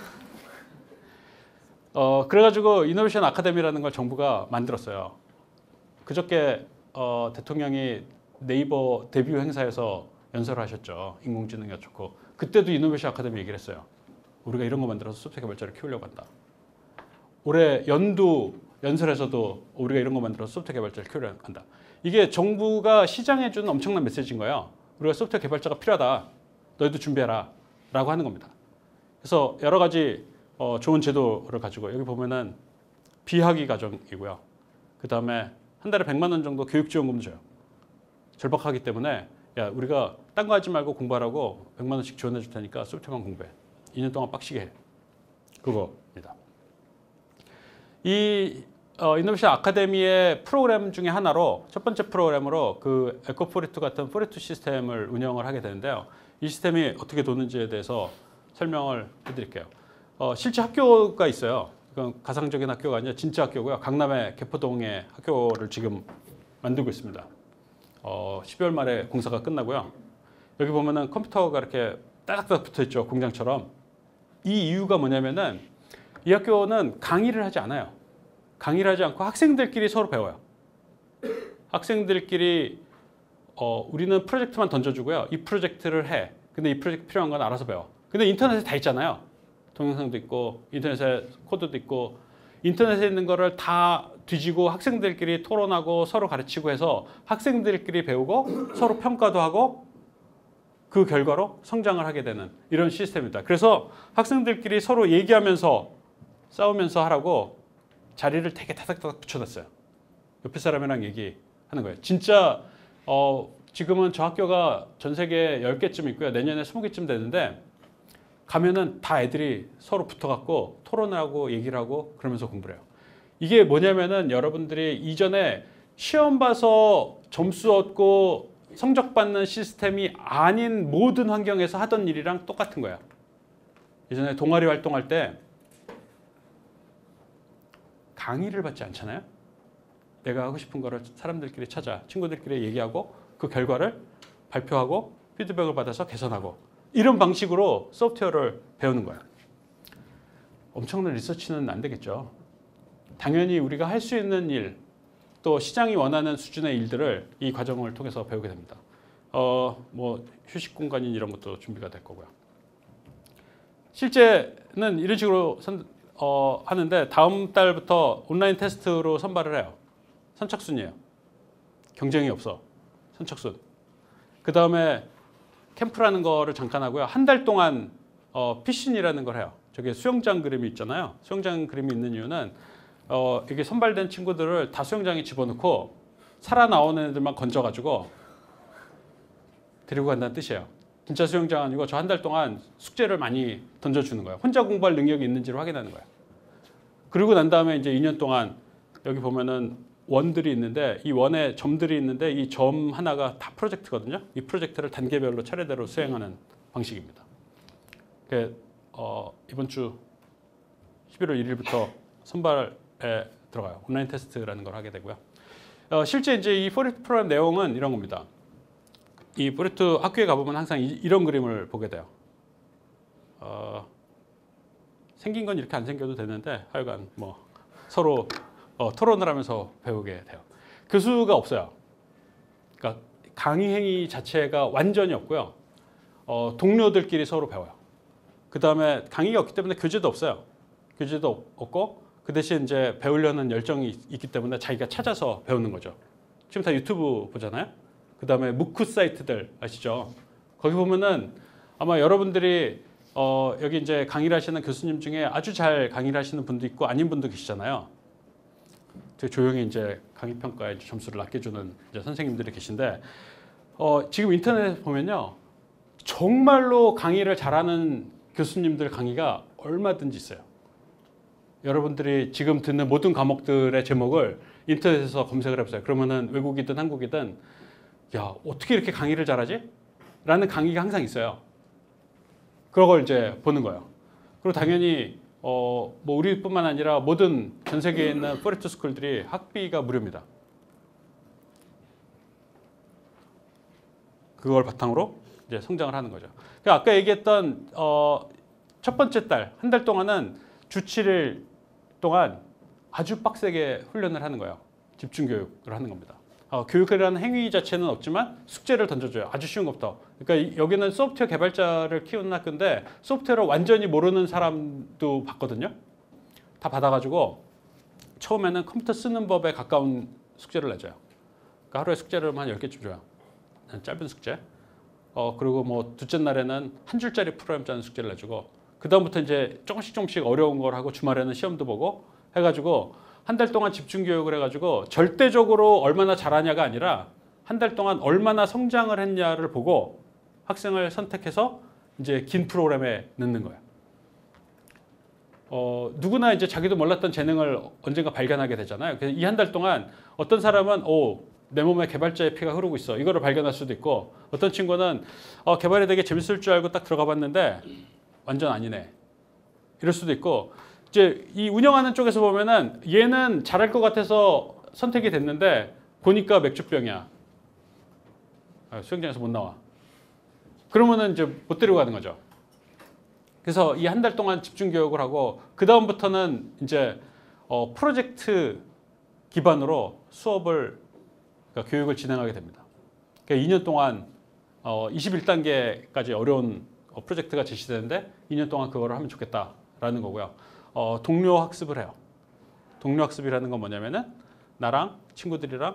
S1: 그래가지고 이노베이션 아카데미라는 걸 정부가 만들었어요. 그저께 대통령이 네이버 데뷔 행사에서 연설을 하셨죠. 인공지능이 어쩌고. 그때도 이노베이션 아카데미 얘기를 했어요. 우리가 이런 거 만들어서 소프트웨어 개발자를 키우려고 한다. 올해 연두 연설에서도 우리가 이런 거 만들어서 소프트웨어 개발자를 키우려고 한다. 이게 정부가 시장에 주는 엄청난 메시지인 거예요. 우리가 소프트웨어 개발자가 필요하다. 너희도 준비해라. 라고 하는 겁니다. 그래서 여러 가지 좋은 제도를 가지고 여기 보면은 비학위 과정이고요. 그 다음에 한 달에 100만 원 정도 교육지원금 줘요. 절박하기 때문에 야 우리가 딴 거 하지 말고 공부하라고 100만 원씩 지원해 줄 테니까 소프트웨어만 공부해. 2년 동안 빡시게 해. 그거입니다. 이 이노베이션 아카데미의 프로그램 중에 하나로 첫 번째 프로그램으로 그 에코포리투 같은 포리투 시스템을 운영을 하게 되는데요. 이 시스템이 어떻게 도는지에 대해서 설명을 해드릴게요. 실제 학교가 있어요. 이건 가상적인 학교가 아니라 진짜 학교고요. 강남의 개포동에 학교를 지금 만들고 있습니다. 12월 말에 공사가 끝나고요. 여기 보면은 컴퓨터가 이렇게 따닥따닥 붙어 있죠. 공장처럼. 이 이유가 뭐냐면은 이 학교는 강의를 하지 않아요. 강의를 하지 않고 학생들끼리 서로 배워요. 학생들끼리 우리는 프로젝트만 던져주고요. 이 프로젝트를 해. 근데 이 프로젝트 필요한 건 알아서 배워. 근데 인터넷에 다 있잖아요. 동영상도 있고 인터넷에 코드도 있고 인터넷에 있는 거를 다 뒤지고 학생들끼리 토론하고 서로 가르치고 해서 학생들끼리 배우고 서로 평가도 하고 그 결과로 성장을 하게 되는 이런 시스템입니다. 그래서 학생들끼리 서로 얘기하면서 싸우면서 하라고 자리를 되게 타닥타닥 붙여놨어요. 옆에 사람이랑 얘기하는 거예요. 진짜 지금은 저 학교가 전 세계에 10개쯤 있고요. 내년에 20개쯤 되는데 가면은 다 애들이 서로 붙어갖고 토론을 하고 얘기를 하고 그러면서 공부를 해요. 이게 뭐냐면은 여러분들이 이전에 시험 봐서 점수 얻고 성적 받는 시스템이 아닌 모든 환경에서 하던 일이랑 똑같은 거예요. 예전에 동아리 활동할 때 강의를 받지 않잖아요. 내가 하고 싶은 거를 사람들끼리 찾아 친구들끼리 얘기하고 그 결과를 발표하고 피드백을 받아서 개선하고 이런 방식으로 소프트웨어를 배우는 거예요. 엄청난 리서치는 안 되겠죠. 당연히 우리가 할 수 있는 일, 또 시장이 원하는 수준의 일들을 이 과정을 통해서 배우게 됩니다. 뭐 휴식 공간인 이런 것도 준비가 될 거고요. 실제는 이런 식으로 하는데 다음 달부터 온라인 테스트로 선발을 해요. 선착순이에요. 경쟁이 없어. 선착순. 그 다음에 캠프라는 거를 잠깐 하고요. 한 달 동안 피신이라는 걸 해요. 저기 수영장 그림이 있잖아요. 수영장 그림이 있는 이유는 이게 선발된 친구들을 다 수영장에 집어넣고 살아나오는 애들만 건져가지고 데리고 간다는 뜻이에요. 진짜 수영장 아니고 저 한 달 동안 숙제를 많이 던져주는 거예요. 혼자 공부할 능력이 있는지를 확인하는 거예요. 그리고 난 다음에 이제 2년 동안 여기 보면은 원들이 있는데 이 원에 점들이 있는데 이 점 하나가 다 프로젝트거든요. 이 프로젝트를 단계별로 차례대로 수행하는 방식입니다. 이번 주 11월 1일부터 선발에 들어가요. 온라인 테스트라는 걸 하게 되고요. 실제 이제 이 포리투 프로그램 내용은 이런 겁니다. 이 포리투 학교에 가보면 항상 이런 그림을 보게 돼요. 생긴 건 이렇게 안 생겨도 되는데 하여간 뭐 서로 토론을 하면서 배우게 돼요. 교수가 없어요. 그러니까 강의 행위 자체가 완전히 없고요. 동료들끼리 서로 배워요. 그 다음에 강의가 없기 때문에 교재도 없어요. 교재도 없고 그 대신 이제 배우려는 열정이 있기 때문에 자기가 찾아서 배우는 거죠. 지금 다 유튜브 보잖아요. 그 다음에 무크 사이트들 아시죠? 거기 보면은 아마 여러분들이 여기 이제 강의를 하시는 교수님 중에 아주 잘 강의를 하시는 분도 있고 아닌 분도 계시잖아요. 되게 조용히 이제 강의 평가에 점수를 낮게 주는 이제 선생님들이 계신데 지금 인터넷에 보면요. 정말로 강의를 잘하는 교수님들 강의가 얼마든지 있어요. 여러분들이 지금 듣는 모든 과목들의 제목을 인터넷에서 검색을 해보세요. 그러면은 외국이든 한국이든 야, 어떻게 이렇게 강의를 잘하지? 라는 강의가 항상 있어요. 그런 걸 이제 보는 거예요. 그리고 당연히 뭐 우리뿐만 아니라 모든 전 세계에 있는 포리투 스쿨들이 학비가 무료입니다. 그걸 바탕으로 이제 성장을 하는 거죠. 그러니까 아까 얘기했던 첫 번째 달, 한 달 동안은 주 7일 동안 아주 빡세게 훈련을 하는 거예요. 집중 교육을 하는 겁니다. 교육이라는 행위 자체는 없지만 숙제를 던져줘요. 아주 쉬운 것부터. 그러니까 여기는 소프트웨어 개발자를 키우는 학교인데 소프트웨어를 완전히 모르는 사람도 봤거든요. 다 받아가지고 처음에는 컴퓨터 쓰는 법에 가까운 숙제를 내줘요. 그러니까 하루에 숙제를 한 10개쯤 줘요. 짧은 숙제. 그리고 뭐 둘째 날에는 한 줄짜리 프로그램 짜는 숙제를 내주고 그 다음부터 이제 조금씩 어려운 걸 하고 주말에는 시험도 보고 해가지고 한 달 동안 집중 교육을 해가지고 절대적으로 얼마나 잘하냐가 아니라 한 달 동안 얼마나 성장을 했냐를 보고 학생을 선택해서 이제 긴 프로그램에 넣는 거예요. 누구나 이제 자기도 몰랐던 재능을 언젠가 발견하게 되잖아요. 그래서 이 한 달 동안 어떤 사람은 내 몸에 개발자의 피가 흐르고 있어. 이거를 발견할 수도 있고 어떤 친구는 개발이 되게 재밌을 줄 알고 딱 들어가 봤는데 완전 아니네. 이럴 수도 있고 이제 이 운영하는 쪽에서 보면은 얘는 잘할 것 같아서 선택이 됐는데 보니까 맥주병이야. 수영장에서 못 나와. 그러면은 이제 못 데리고 가는 거죠. 그래서 이 한 달 동안 집중 교육을 하고 그 다음부터는 이제 프로젝트 기반으로 수업을 그러니까 교육을 진행하게 됩니다. 그러니까 2년 동안 21단계까지 어려운 프로젝트가 제시되는데 2년 동안 그거를 하면 좋겠다라는 거고요. 동료 학습을 해요. 동료 학습이라는 건 뭐냐면은 나랑 친구들이랑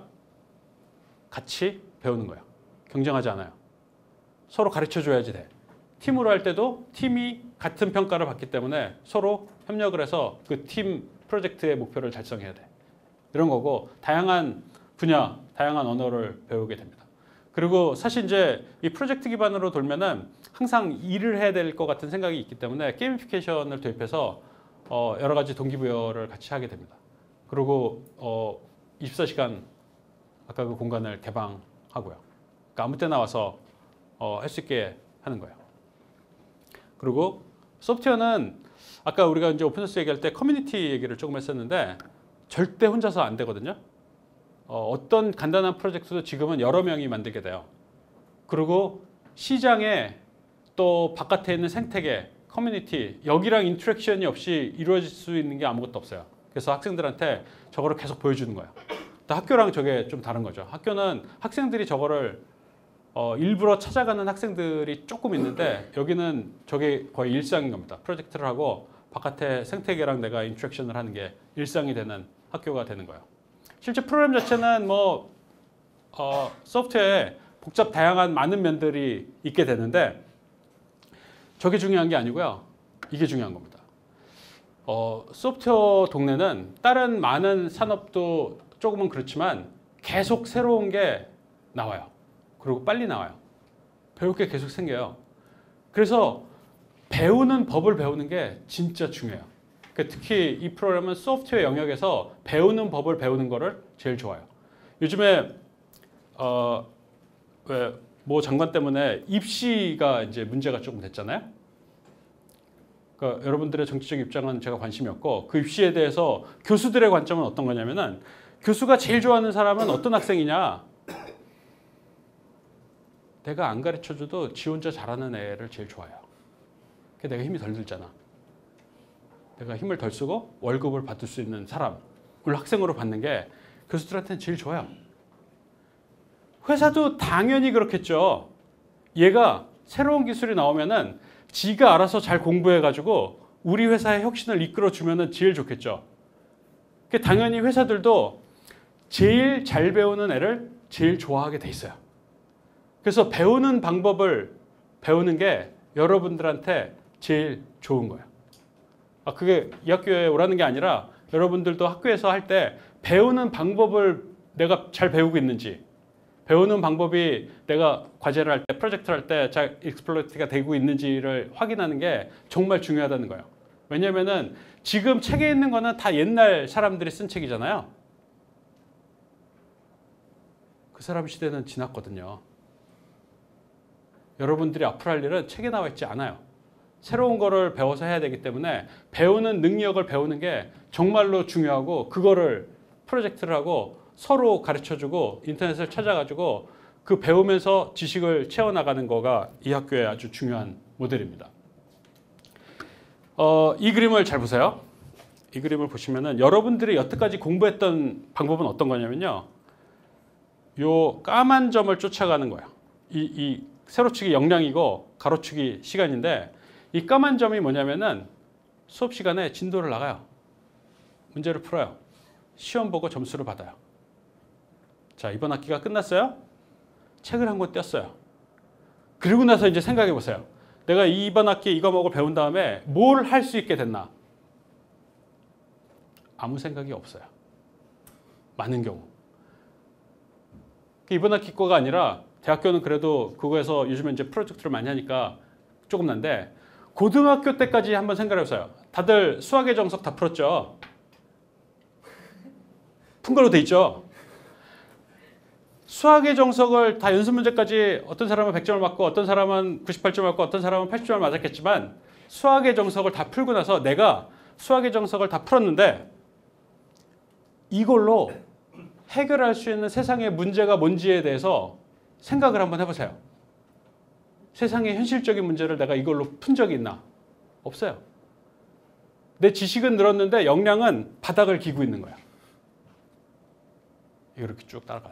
S1: 같이 배우는 거예요. 경쟁하지 않아요. 서로 가르쳐 줘야지 돼. 팀으로 할 때도 팀이 같은 평가를 받기 때문에 서로 협력을 해서 그 팀 프로젝트의 목표를 달성해야 돼. 이런 거고 다양한 분야, 다양한 언어를 배우게 됩니다. 그리고 사실 이제 이 프로젝트 기반으로 돌면은 항상 일을 해야 될 것 같은 생각이 있기 때문에 게이미피케이션을 도입해서 여러 가지 동기부여를 같이 하게 됩니다. 그리고 24시간 아까 그 공간을 개방하고요. 그러니까 아무 때나 와서 할 수 있게 하는 거예요. 그리고 소프트웨어는 아까 우리가 이제 오픈소스 얘기할 때 커뮤니티 얘기를 조금 했었는데 절대 혼자서 안 되거든요. 어떤 간단한 프로젝트도 지금은 여러 명이 만들게 돼요. 그리고 시장에 또 바깥에 있는 생태계, 커뮤니티 여기랑 인터랙션이 없이 이루어질 수 있는 게 아무것도 없어요. 그래서 학생들한테 저거를 계속 보여주는 거예요. 또 학교랑 저게 좀 다른 거죠. 학교는 학생들이 저거를 일부러 찾아가는 학생들이 조금 있는데 여기는 저게 거의 일상인 겁니다. 프로젝트를 하고 바깥에 생태계랑 내가 인터랙션을 하는 게 일상이 되는 학교가 되는 거예요. 실제 프로그램 자체는 뭐 소프트웨어에 복잡 다양한 많은 면들이 있게 되는데 저게 중요한 게 아니고요. 이게 중요한 겁니다. 소프트웨어 동네는 다른 많은 산업도 조금은 그렇지만 계속 새로운 게 나와요. 그리고 빨리 나와요. 배울 게 계속 생겨요. 그래서 배우는 법을 배우는 게 진짜 중요해요. 특히 이 프로그램은 소프트웨어 영역에서 배우는 법을 배우는 거를 제일 좋아요. 요즘에 뭐 장관 때문에 입시가 이제 문제가 조금 됐잖아요. 그러니까 여러분들의 정치적 입장은 제가 관심이 없고 그 입시에 대해서 교수들의 관점은 어떤 거냐면은 교수가 제일 좋아하는 사람은 어떤 학생이냐? 내가 안 가르쳐줘도 지 혼자 잘하는 애를 제일 좋아해요. 내가 힘이 덜 들잖아. 내가 힘을 덜 쓰고 월급을 받을 수 있는 사람을 학생으로 받는 게 교수들한테는 제일 좋아요. 회사도 당연히 그렇겠죠. 얘가 새로운 기술이 나오면은 지가 알아서 잘 공부해가지고 우리 회사의 혁신을 이끌어주면은 제일 좋겠죠. 당연히 회사들도 제일 잘 배우는 애를 제일 좋아하게 돼 있어요. 그래서 배우는 방법을 배우는 게 여러분들한테 제일 좋은 거예요. 그게 이 학교에 오라는 게 아니라 여러분들도 학교에서 할 때 배우는 방법을 내가 잘 배우고 있는지 배우는 방법이 내가 과제를 할 때 프로젝트를 할 때 잘 익스플로이트가 되고 있는지를 확인하는 게 정말 중요하다는 거예요. 왜냐면은 지금 책에 있는 거는 다 옛날 사람들이 쓴 책이잖아요. 그 사람 시대는 지났거든요. 여러분들이 앞으로 할 일은 책에 나와 있지 않아요. 새로운 거를 배워서 해야 되기 때문에 배우는 능력을 배우는 게 정말로 중요하고 그거를 프로젝트를 하고 서로 가르쳐주고 인터넷을 찾아가지고 그 배우면서 지식을 채워나가는 거가 이 학교의 아주 중요한 모델입니다. 이 그림을 잘 보세요. 이 그림을 보시면은 여러분들이 여태까지 공부했던 방법은 어떤 거냐면요. 요 까만 점을 쫓아가는 거예요. 이 세로치기 역량이고 가로치기 시간인데 이 까만 점이 뭐냐면은 수업 시간에 진도를 나가요. 문제를 풀어요. 시험 보고 점수를 받아요. 자, 이번 학기가 끝났어요. 책을 한 권 떼었어요. 그리고 나서 이제 생각해 보세요. 내가 이번 학기 이 과목을 배운 다음에 뭘 할 수 있게 됐나? 아무 생각이 없어요. 많은 경우. 이번 학기 거가 아니라 대학교는 그래도 그거에서 요즘에 이제 프로젝트를 많이 하니까 조금 난데 고등학교 때까지 한번 생각해보세요. 다들 수학의 정석 다 풀었죠? 푼 걸로 돼 있죠? 수학의 정석을 다 연습 문제까지 어떤 사람은 100점을 맞고 어떤 사람은 98점을 맞고 어떤 사람은 80점을 맞았겠지만 수학의 정석을 다 풀고 나서 내가 수학의 정석을 다 풀었는데 이걸로 해결할 수 있는 세상의 문제가 뭔지에 대해서 생각을 한번 해보세요. 세상의 현실적인 문제를 내가 이걸로 푼 적이 있나? 없어요. 내 지식은 늘었는데 역량은 바닥을 기고 있는 거야. 이렇게 쭉 따라가요.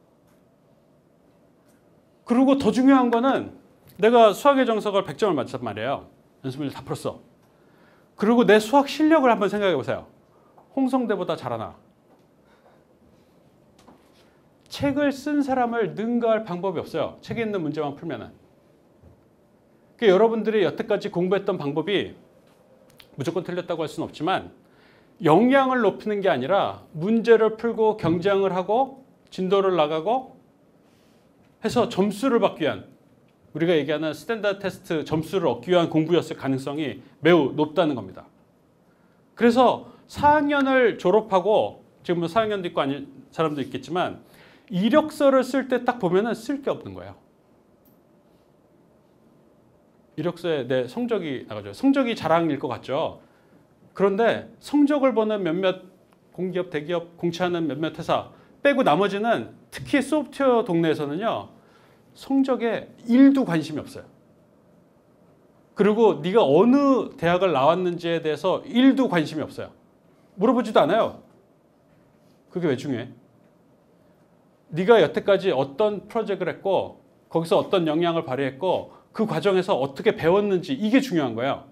S1: 그리고 더 중요한 거는 내가 수학의 정석을 100점을 맞췄단 말이에요. 연습 문제 다 풀었어. 그리고 내 수학 실력을 한번 생각해 보세요. 홍성대보다 잘하나? 책을 쓴 사람을 능가할 방법이 없어요. 책에 있는 문제만 풀면은. 그러니까 여러분들이 여태까지 공부했던 방법이 무조건 틀렸다고 할 수는 없지만 역량을 높이는 게 아니라 문제를 풀고 경쟁을 하고 진도를 나가고 해서 점수를 받기 위한 우리가 얘기하는 스탠다드 테스트 점수를 얻기 위한 공부였을 가능성이 매우 높다는 겁니다. 그래서 4학년을 졸업하고 지금은 4학년도 있고 아닌 사람도 있겠지만 이력서를 쓸 때 딱 보면은 쓸 게 없는 거예요. 이력서에 내 성적이 나가죠. 성적이 자랑일 것 같죠. 그런데 성적을 보는 몇몇 공기업, 대기업, 공채하는 몇몇 회사 빼고 나머지는 특히 소프트웨어 동네에서는요. 성적에 1도 관심이 없어요. 그리고 네가 어느 대학을 나왔는지에 대해서 1도 관심이 없어요. 물어보지도 않아요. 그게 왜 중요해? 네가 여태까지 어떤 프로젝트를 했고 거기서 어떤 역량을 발휘했고 그 과정에서 어떻게 배웠는지 이게 중요한 거예요.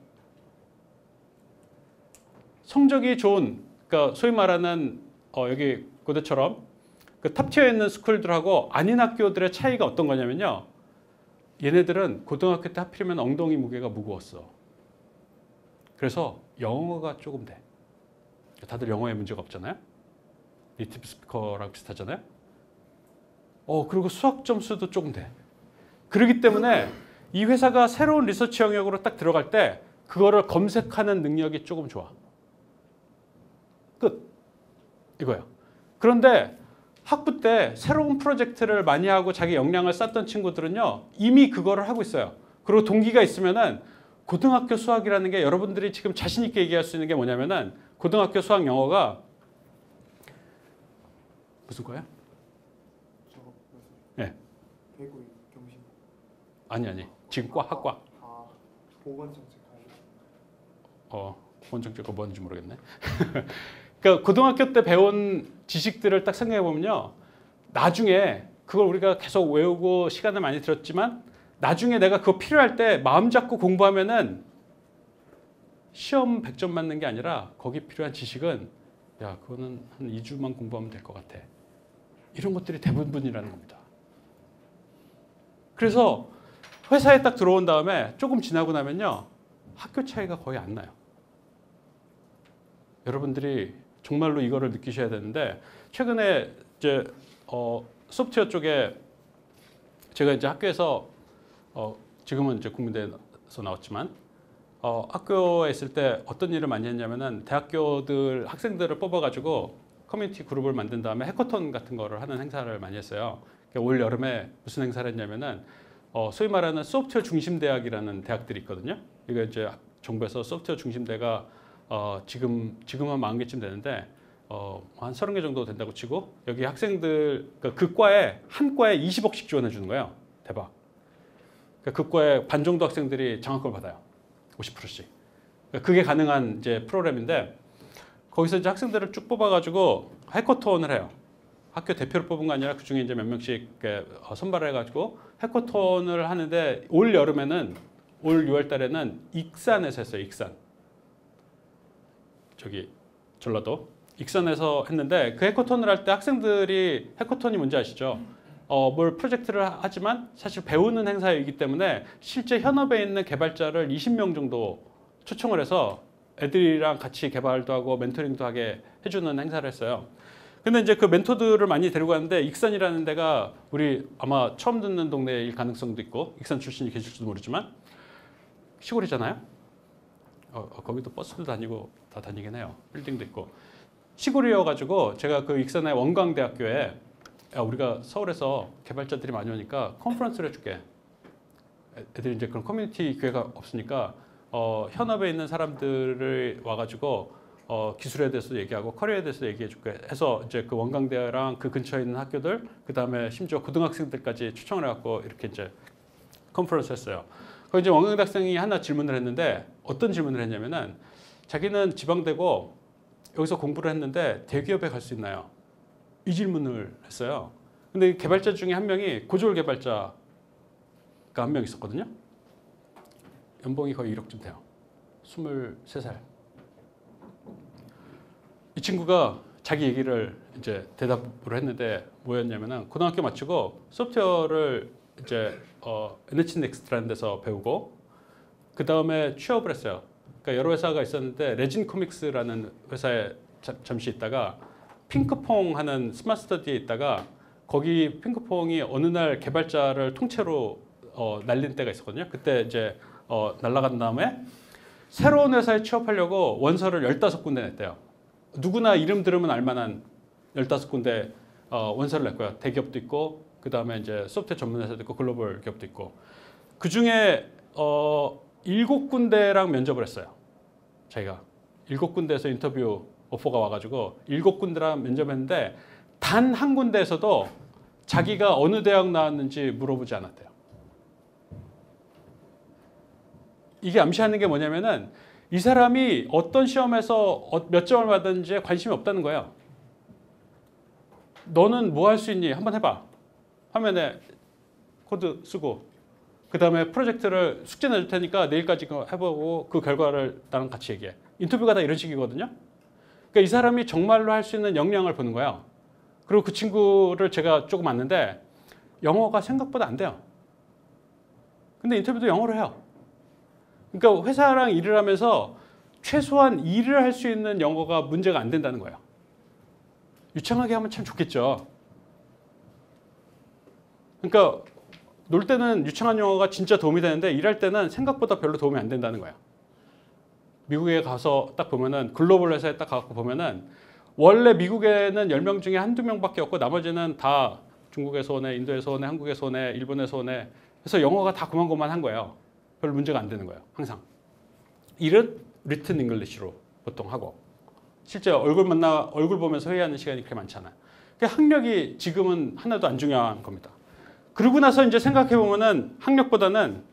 S1: 성적이 좋은, 그러니까 소위 말하는 여기 고대처럼 그 탑티어에 있는 스쿨들하고 아닌 학교들의 차이가 어떤 거냐면요. 얘네들은 고등학교 때 하필이면 엉덩이 무게가 무거웠어. 그래서 영어가 조금 돼. 다들 영어에 문제가 없잖아요. 네이티브 스피커랑 비슷하잖아요. 그리고 수학 점수도 조금 돼. 그렇기 때문에 이 회사가 새로운 리서치 영역으로 딱 들어갈 때 그거를 검색하는 능력이 조금 좋아. 끝. 이거예요. 그런데 학부 때 새로운 프로젝트를 많이 하고 자기 역량을 쌓던 친구들은요. 이미 그거를 하고 있어요. 그리고 동기가 있으면은 고등학교 수학이라는 게 여러분들이 지금 자신 있게 얘기할 수 있는 게 뭐냐면은 고등학교 수학 영어가 무슨 거예요? 네.
S2: 대구 경신.
S1: 아니. 지금 학과.
S2: 보건정책.
S1: 보건정책이 뭔지 모르겠네. 그러니까 고등학교 때 배운 지식들을 딱 생각해 보면요. 나중에 그걸 우리가 계속 외우고 시간을 많이 들었지만 나중에 내가 그거 필요할 때 마음 잡고 공부하면은 시험 100점 맞는 게 아니라 거기 필요한 지식은 야, 그거는 한 2주만 공부하면 될 것 같아. 이런 것들이 대부분이라는 겁니다. 그래서 회사에 딱 들어온 다음에 조금 지나고 나면요. 학교 차이가 거의 안 나요. 여러분들이 정말로 이거를 느끼셔야 되는데 최근에 이제 소프트웨어 쪽에 제가 이제 학교에서 지금은 이제 국민대에서 나왔지만 학교에 있을 때 어떤 일을 많이 했냐면은 대학교들 학생들을 뽑아가지고 커뮤니티 그룹을 만든 다음에 해커톤 같은 거를 하는 행사를 많이 했어요. 올 여름에 무슨 행사를 했냐면은 소위 말하는 소프트웨어 중심 대학이라는 대학들이 있거든요. 이거 이제 정부에서 소프트웨어 중심대가 지금 한 40개쯤 되는데 한 30개 정도 된다고 치고 여기 학생들 그 과에 한 과에 20억씩 지원해 주는 거예요. 대박. 그 과에 반 정도 학생들이 장학금을 받아요. 50%씩. 그게 가능한 이제 프로그램인데 거기서 이제 학생들을 쭉 뽑아가지고 해커톤을 해요. 학교 대표를 뽑은 거 아니라 그 중에 이제 몇 명씩 선발을 해가지고 해커톤을 하는데 올 여름에는 올 6월 달에는 익산에서 했어요. 익산. 저기 전라도 익산에서 했는데 그 해커톤을 할 때 학생들이 해커톤이 뭔지 아시죠? 뭘 프로젝트를 하지만 사실 배우는 행사이기 때문에 실제 현업에 있는 개발자를 20명 정도 초청을 해서 애들이랑 같이 개발도 하고 멘토링도 하게 해주는 행사를 했어요. 근데 이제 그 멘토들을 많이 데리고 갔는데 익산이라는 데가 우리 아마 처음 듣는 동네일 가능성도 있고 익산 출신이 계실지도 모르지만 시골이잖아요. 거기도 버스도 다니고 다 다니긴 해요. 빌딩도 있고. 시골이어가지고 제가 그 익산의 원광대학교에 우리가 서울에서 개발자들이 많이 오니까 컨퍼런스를 해줄게. 애들이 이제 그런 커뮤니티 기회가 없으니까 현업에 있는 사람들을 와가지고 기술에 대해서 얘기하고 커리어에 대해서 얘기해줄게 해서 이제 그 원광대랑 그 근처에 있는 학교들 그 다음에 심지어 고등학생들까지 초청을 해갖고 이렇게 이제 컨퍼런스 했어요. 거기 이제 원광대 학생이 하나 질문을 했는데 어떤 질문을 했냐면은 자기는 지방대고 여기서 공부를 했는데 대기업에 갈 수 있나요? 이 질문을 했어요. 근데 개발자 중에 한 명이 고졸 개발자가 한 명 있었거든요. 연봉이 거의 1억쯤 돼요. 23살. 이 친구가 자기 얘기를 이제 대답으로 했는데 뭐였냐면은 고등학교 마치고 소프트웨어를 이제 NH 넥스트라는 데서 배우고 그 다음에 취업을 했어요. 그러니까 여러 회사가 있었는데 레진 코믹스라는 회사에 잠시 있다가 핑크퐁 하는 스마트 스터디에 있다가 거기 핑크퐁이 어느 날 개발자를 통째로 날린 때가 있었거든요. 그때 이제 날아간 다음에 새로운 회사에 취업하려고 원서를 15군데 냈대요. 누구나 이름 들으면 알만한 15군데 원서를 냈고요. 대기업도 있고 그 다음에 이제 소프트웨어 전문 회사도 있고 글로벌 기업도 있고 그 중에 7군데랑 면접을 했어요. 자기가 7군데에서 인터뷰 오퍼가 와가지고 7군데랑 면접했는데 단 한 군데에서도 자기가 어느 대학 나왔는지 물어보지 않았대요. 이게 암시하는 게 뭐냐면은 이 사람이 어떤 시험에서 몇 점을 받았는지에 관심이 없다는 거예요. 너는 뭐 할 수 있니? 한번 해봐. 화면에 코드 쓰고 그 다음에 프로젝트를 숙제 내줄 테니까 내일까지 해보고 그 결과를 나랑 같이 얘기해. 인터뷰가 다 이런 식이거든요. 그러니까 이 사람이 정말로 할 수 있는 역량을 보는 거예요. 그리고 그 친구를 제가 조금 아는데 영어가 생각보다 안 돼요. 근데 인터뷰도 영어로 해요. 그러니까 회사랑 일을 하면서 최소한 일을 할 수 있는 영어가 문제가 안 된다는 거예요. 유창하게 하면 참 좋겠죠. 그러니까 놀 때는 유창한 영어가 진짜 도움이 되는데 일할 때는 생각보다 별로 도움이 안 된다는 거예요. 미국에 가서 딱 보면은 글로벌 회사에 딱 가서 보면은 원래 미국에는 10명 중에 한두 명밖에 없고 나머지는 다 중국에서 오네, 인도에서 오네, 한국에서 오네, 일본에서 오네 그래서 영어가 다 고만고만한 거예요. 별 문제가 안 되는 거예요. 항상. 일은 written English로 보통 하고 실제 얼굴 보면서 회의하는 시간이 그렇게 많잖아요. 그러니까 학력이 지금은 하나도 안 중요한 겁니다. 그러고 나서 이제 생각해 보면은 학력보다는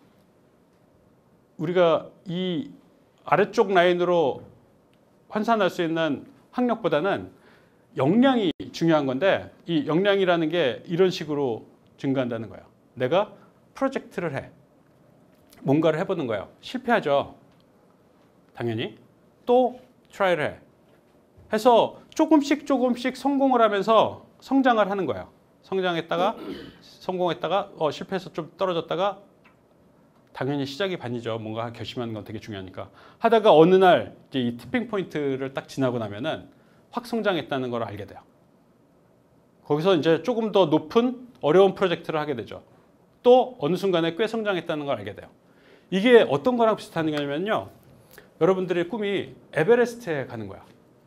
S1: 우리가 이 아래쪽 라인으로 환산할 수 있는 학력보다는 역량이 중요한 건데 이 역량이라는 게 이런 식으로 증가한다는 거예요. 내가 프로젝트를 해. 뭔가를 해보는 거예요. 실패하죠. 당연히. 또 트라이를 해. 해서 조금씩 성공을 하면서 성장을 하는 거예요. 성장했다가 성공했다가 실패해서 좀 떨어졌다가 당연히 시작이 반이죠. 뭔가 결심하는 건 되게 중요하니까. 하다가 어느 날 이제 이 티핑 포인트를 딱 지나고 나면은 확 성장했다는 걸 알게 돼요. 거기서 이제 조금 더 높은 어려운 프로젝트를 하게 되죠. 또 어느 순간에 꽤 성장했다는 걸 알게 돼요. 이게 어떤 거랑 비슷한 거냐면요. 여러분들의 꿈이 에베레스트에 가는 거야.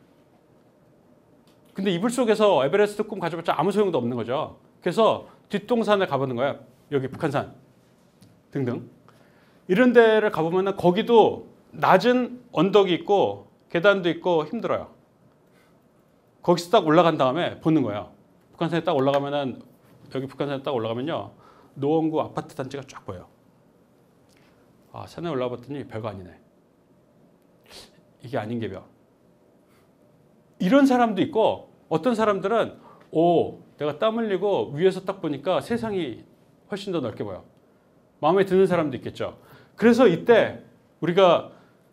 S1: 근데 이불 속에서 에베레스트 꿈 가져봤자 아무 소용도 없는 거죠. 그래서 뒷동산을 가보는 거야. 여기 북한산 등등. 이런 데를 가보면 거기도 낮은 언덕이 있고 계단도 있고 힘들어요. 거기서 딱 올라간 다음에 보는 거예요. 북한산에 딱 올라가면은 여기 북한산에 딱 올라가면요. 노원구 아파트 단지가 쫙 보여요. 아, 산에 올라봤더니 별거 아니네. 이게 아닌 게벼. 이런 사람도 있고 어떤 사람들은 내가 땀 흘리고 위에서 딱 보니까 세상이 훨씬 더 넓게 보여. 마음에 드는 사람도 있겠죠. 그래서 이때 우리가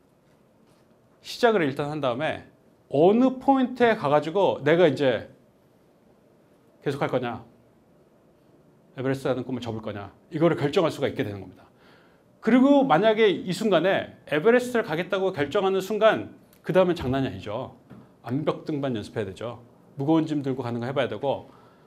S1: 시작을 일단 한 다음에 어느 포인트에 가가지고 내가 이제 계속 할 거냐 에베레스트라는 꿈을 접을 거냐 이거를 결정할 수가 있게 되는 겁니다. 그리고 만약에 이 순간에 에베레스트를 가겠다고 결정하는 순간 그 다음엔 장난이 아니죠. 암벽 등반 연습해야 되죠. 무거운 짐 들고 가는 거 해봐야 되고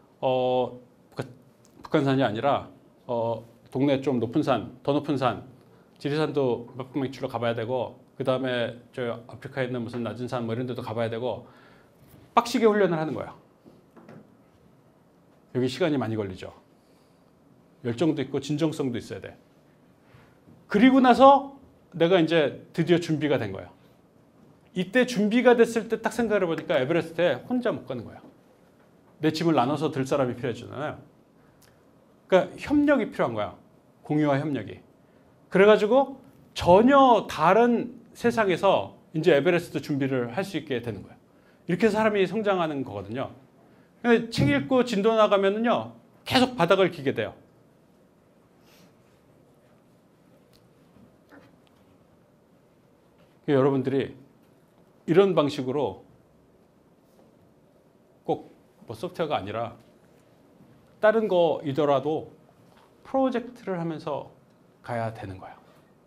S1: 북한산이 아니라 동네 좀 높은 산, 더 높은 산 지리산도 몇 분명치로 가봐야 되고 그 다음에 저 아프리카에 있는 무슨 낮은 산 뭐 이런 데도 가봐야 되고 빡시게 훈련을 하는 거예요. 여기 시간이 많이 걸리죠. 열정도 있고 진정성도 있어야 돼. 그리고 나서 내가 이제 드디어 준비가 된 거예요. 이때 준비가 됐을 때 딱 생각을 해보니까 에베레스트에 혼자 못 가는 거예요. 내 짐을 나눠서 들 사람이 필요해지잖아요. 그러니까 협력이 필요한 거야. 공유와 협력이. 그래가지고 전혀 다른 세상에서 이제 에베레스트 준비를 할 수 있게 되는 거예요. 이렇게 사람이 성장하는 거거든요. 근데 책 읽고 진도 나가면은요, 계속 바닥을 기게 돼요. 여러분들이 이런 방식으로 꼭 뭐 소프트웨어가 아니라 다른 거이더라도 프로젝트를 하면서 가야 되는 거예요.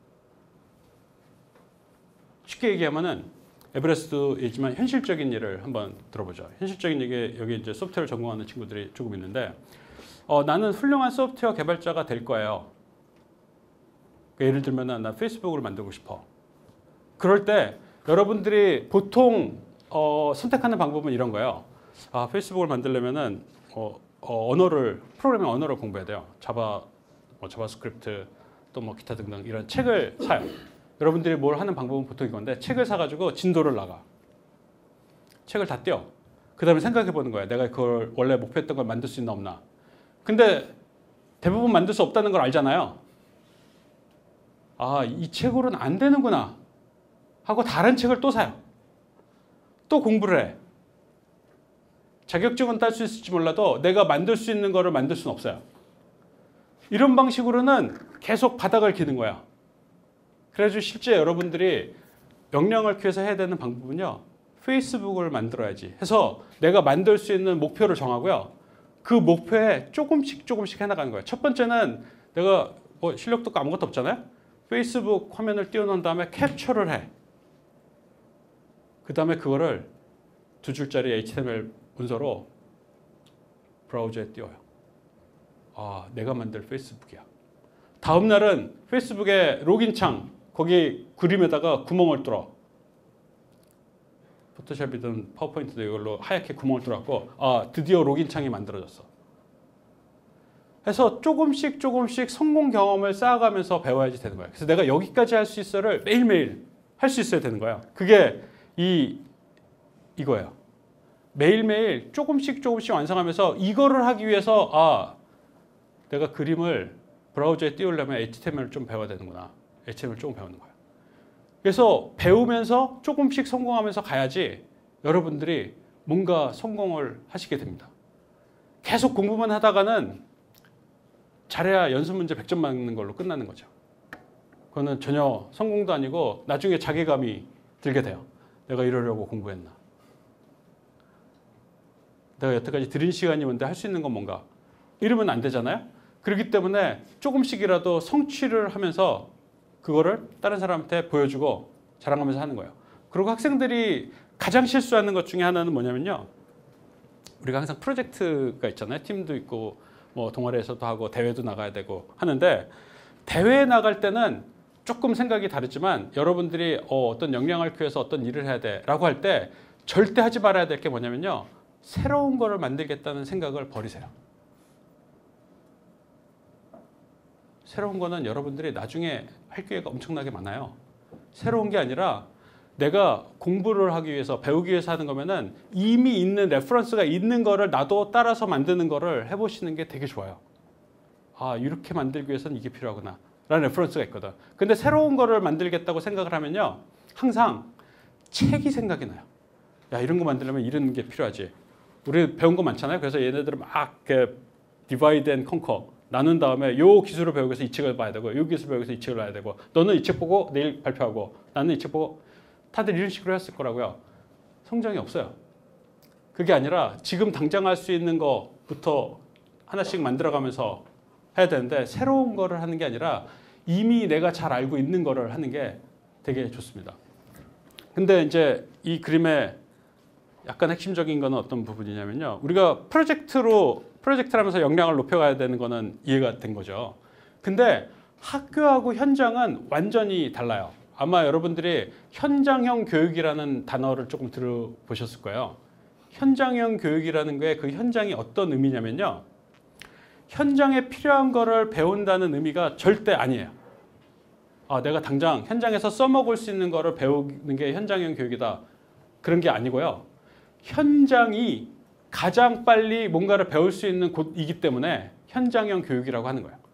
S1: 쉽게 얘기하면은 에베레스트이지만 현실적인 예를 한번 들어보죠. 현실적인 얘기, 여기 이제 소프트웨어를 전공하는 친구들이 조금 있는데, 나는 훌륭한 소프트웨어 개발자가 될 거예요. 그러니까 예를 들면은 나 페이스북을 만들고 싶어. 그럴 때 여러분들이 보통 선택하는 방법은 이런 거예요. 페이스북을 만들려면은 언어를, 프로그래밍 언어를 공부해야 돼요. 자바스크립트 또 뭐 기타 등등 이런 책을 사요. 여러분들이 뭘 하는 방법은 보통 이건데, 책을 사가지고 진도를 나가. 책을 다 떼어. 그 다음에 생각해 보는 거예요. 내가 그걸 원래 목표했던 걸 만들 수 있나 없나. 근데 대부분 만들 수 없다는 걸 알잖아요. 이 책으로는 안 되는구나 하고 다른 책을 또 사요. 또 공부를 해. 자격증은 딸 수 있을지 몰라도 내가 만들 수 있는 거를 만들 수는 없어요. 이런 방식으로는 계속 바닥을 기는 거야. 그래가지고 실제 여러분들이 역량을 키워서 해야 되는 방법은요, 페이스북을 만들어야지 해서 내가 만들 수 있는 목표를 정하고요, 그 목표에 조금씩 해나가는 거예요. 첫 번째는 내가 뭐 실력도 없고 아무것도 없잖아요. 페이스북 화면을 띄워놓은 다음에 캡처를 해. 그 다음에 그거를 2줄짜리 HTML 문서로 브라우저에 띄워요. 내가 만들 페이스북이야. 다음 날은 페이스북의 로긴 창, 거기 그림에다가 구멍을 뚫어. 포토샵이든 파워포인트든 이걸로 하얗게 구멍을 뚫었고, 드디어 로긴 창이 만들어졌어. 해서 조금씩 성공 경험을 쌓아가면서 배워야지 되는 거예요. 그래서 내가 여기까지 할 수 있어를 매일매일 할 수 있어야 되는 거예요. 그게 이거예요. 매일매일 조금씩 완성하면서 이거를 하기 위해서 내가 그림을 브라우저에 띄우려면 HTML을 좀 배워야 되는구나. HTML을 조금 배우는 거예요. 그래서 배우면서 조금씩 성공하면서 가야지 여러분들이 뭔가 성공을 하시게 됩니다. 계속 공부만 하다가는 잘해야 연습 문제 100점 맞는 걸로 끝나는 거죠. 그거는 전혀 성공도 아니고 나중에 자괴감이 들게 돼요. 내가 이러려고 공부했나. 내가 여태까지 들인 시간이 뭔데 할 수 있는 건 뭔가. 이러면 안 되잖아요. 그렇기 때문에 조금씩이라도 성취를 하면서 그거를 다른 사람한테 보여주고 자랑하면서 하는 거예요. 그리고 학생들이 가장 실수하는 것 중에 하나는 뭐냐면요, 우리가 항상 프로젝트가 있잖아요. 팀도 있고 뭐 동아리에서도 하고 대회도 나가야 되고 하는데, 대회에 나갈 때는 조금 생각이 다르지만 여러분들이 어떤 역량을 키워서 어떤 일을 해야 돼라고 할 때 절대 하지 말아야 될 게 뭐냐면요, 새로운 거를 만들겠다는 생각을 버리세요. 새로운 거는 여러분들이 나중에 할 기회가 엄청나게 많아요. 새로운 게 아니라 내가 공부를 하기 위해서, 배우기 위해서 하는 거면은 이미 있는 레퍼런스가 있는 거를 나도 따라서 만드는 거를 해보시는 게 되게 좋아요. 이렇게 만들기 위해서는 이게 필요하구나 라는 레퍼런스가 있거든. 근데 새로운 거를 만들겠다고 생각을 하면요, 항상 책이 생각이 나요. 이런 거 만들려면 이런 게 필요하지. 우리 배운 거 많잖아요. 그래서 얘네들은 막 디바이드 앤 컨커 나눈 다음에 요 기술을 배우기 위해서 이 책을 봐야 되고, 요 기술을 배우기 위해서 이 책을 봐야 되고, 너는 이 책 보고 내일 발표하고, 나는 이 책 보고, 다들 이런 식으로 했을 거라고요. 성장이 없어요. 그게 아니라 지금 당장 할 수 있는 거부터 하나씩 만들어가면서 해야 되는데, 새로운 거를 하는 게 아니라 이미 내가 잘 알고 있는 거를 하는 게 되게 좋습니다. 근데 이제 이 그림의 약간 핵심적인 거는 어떤 부분이냐면요, 우리가 프로젝트를 하면서 역량을 높여가야 되는 거는 이해가 된 거죠. 근데 학교하고 현장은 완전히 달라요. 아마 여러분들이 현장형 교육이라는 단어를 조금 들어보셨을 거예요. 현장형 교육이라는 게 그 현장이 어떤 의미냐면요. 현장에 필요한 거를 배운다는 의미가 절대 아니에요. 내가 당장 현장에서 써먹을 수 있는 거를 배우는 게 현장형 교육이다. 그런 게 아니고요. 현장이 가장 빨리 뭔가를 배울 수 있는 곳이기 때문에 현장형 교육이라고 하는 거예요.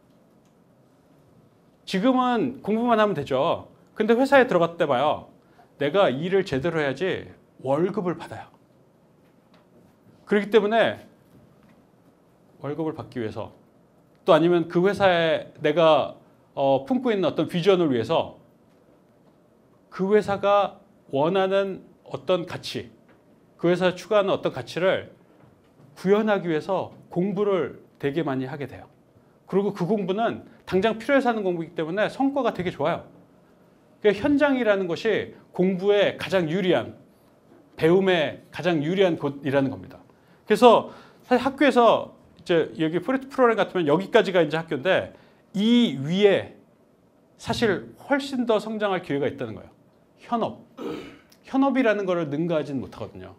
S1: 지금은 공부만 하면 되죠. 근데 회사에 들어갔을 때 봐요. 내가 일을 제대로 해야지 월급을 받아요. 그렇기 때문에 월급을 받기 위해서 또 아니면 그 회사에 내가 품고 있는 어떤 비전을 위해서 그 회사가 원하는 어떤 가치, 그 회사가 추구하는 어떤 가치를 구현하기 위해서 공부를 되게 많이 하게 돼요. 그리고 그 공부는 당장 필요해서 하는 공부이기 때문에 성과가 되게 좋아요. 그러니까 현장이라는 것이 공부에 가장 유리한, 배움에 가장 유리한 곳이라는 겁니다. 그래서 사실 학교에서 이제 여기 프로그램 같으면 여기까지가 이제 학교인데 이 위에 사실 훨씬 더 성장할 기회가 있다는 거예요. 현업이라는 거를 능가하지는 못하거든요.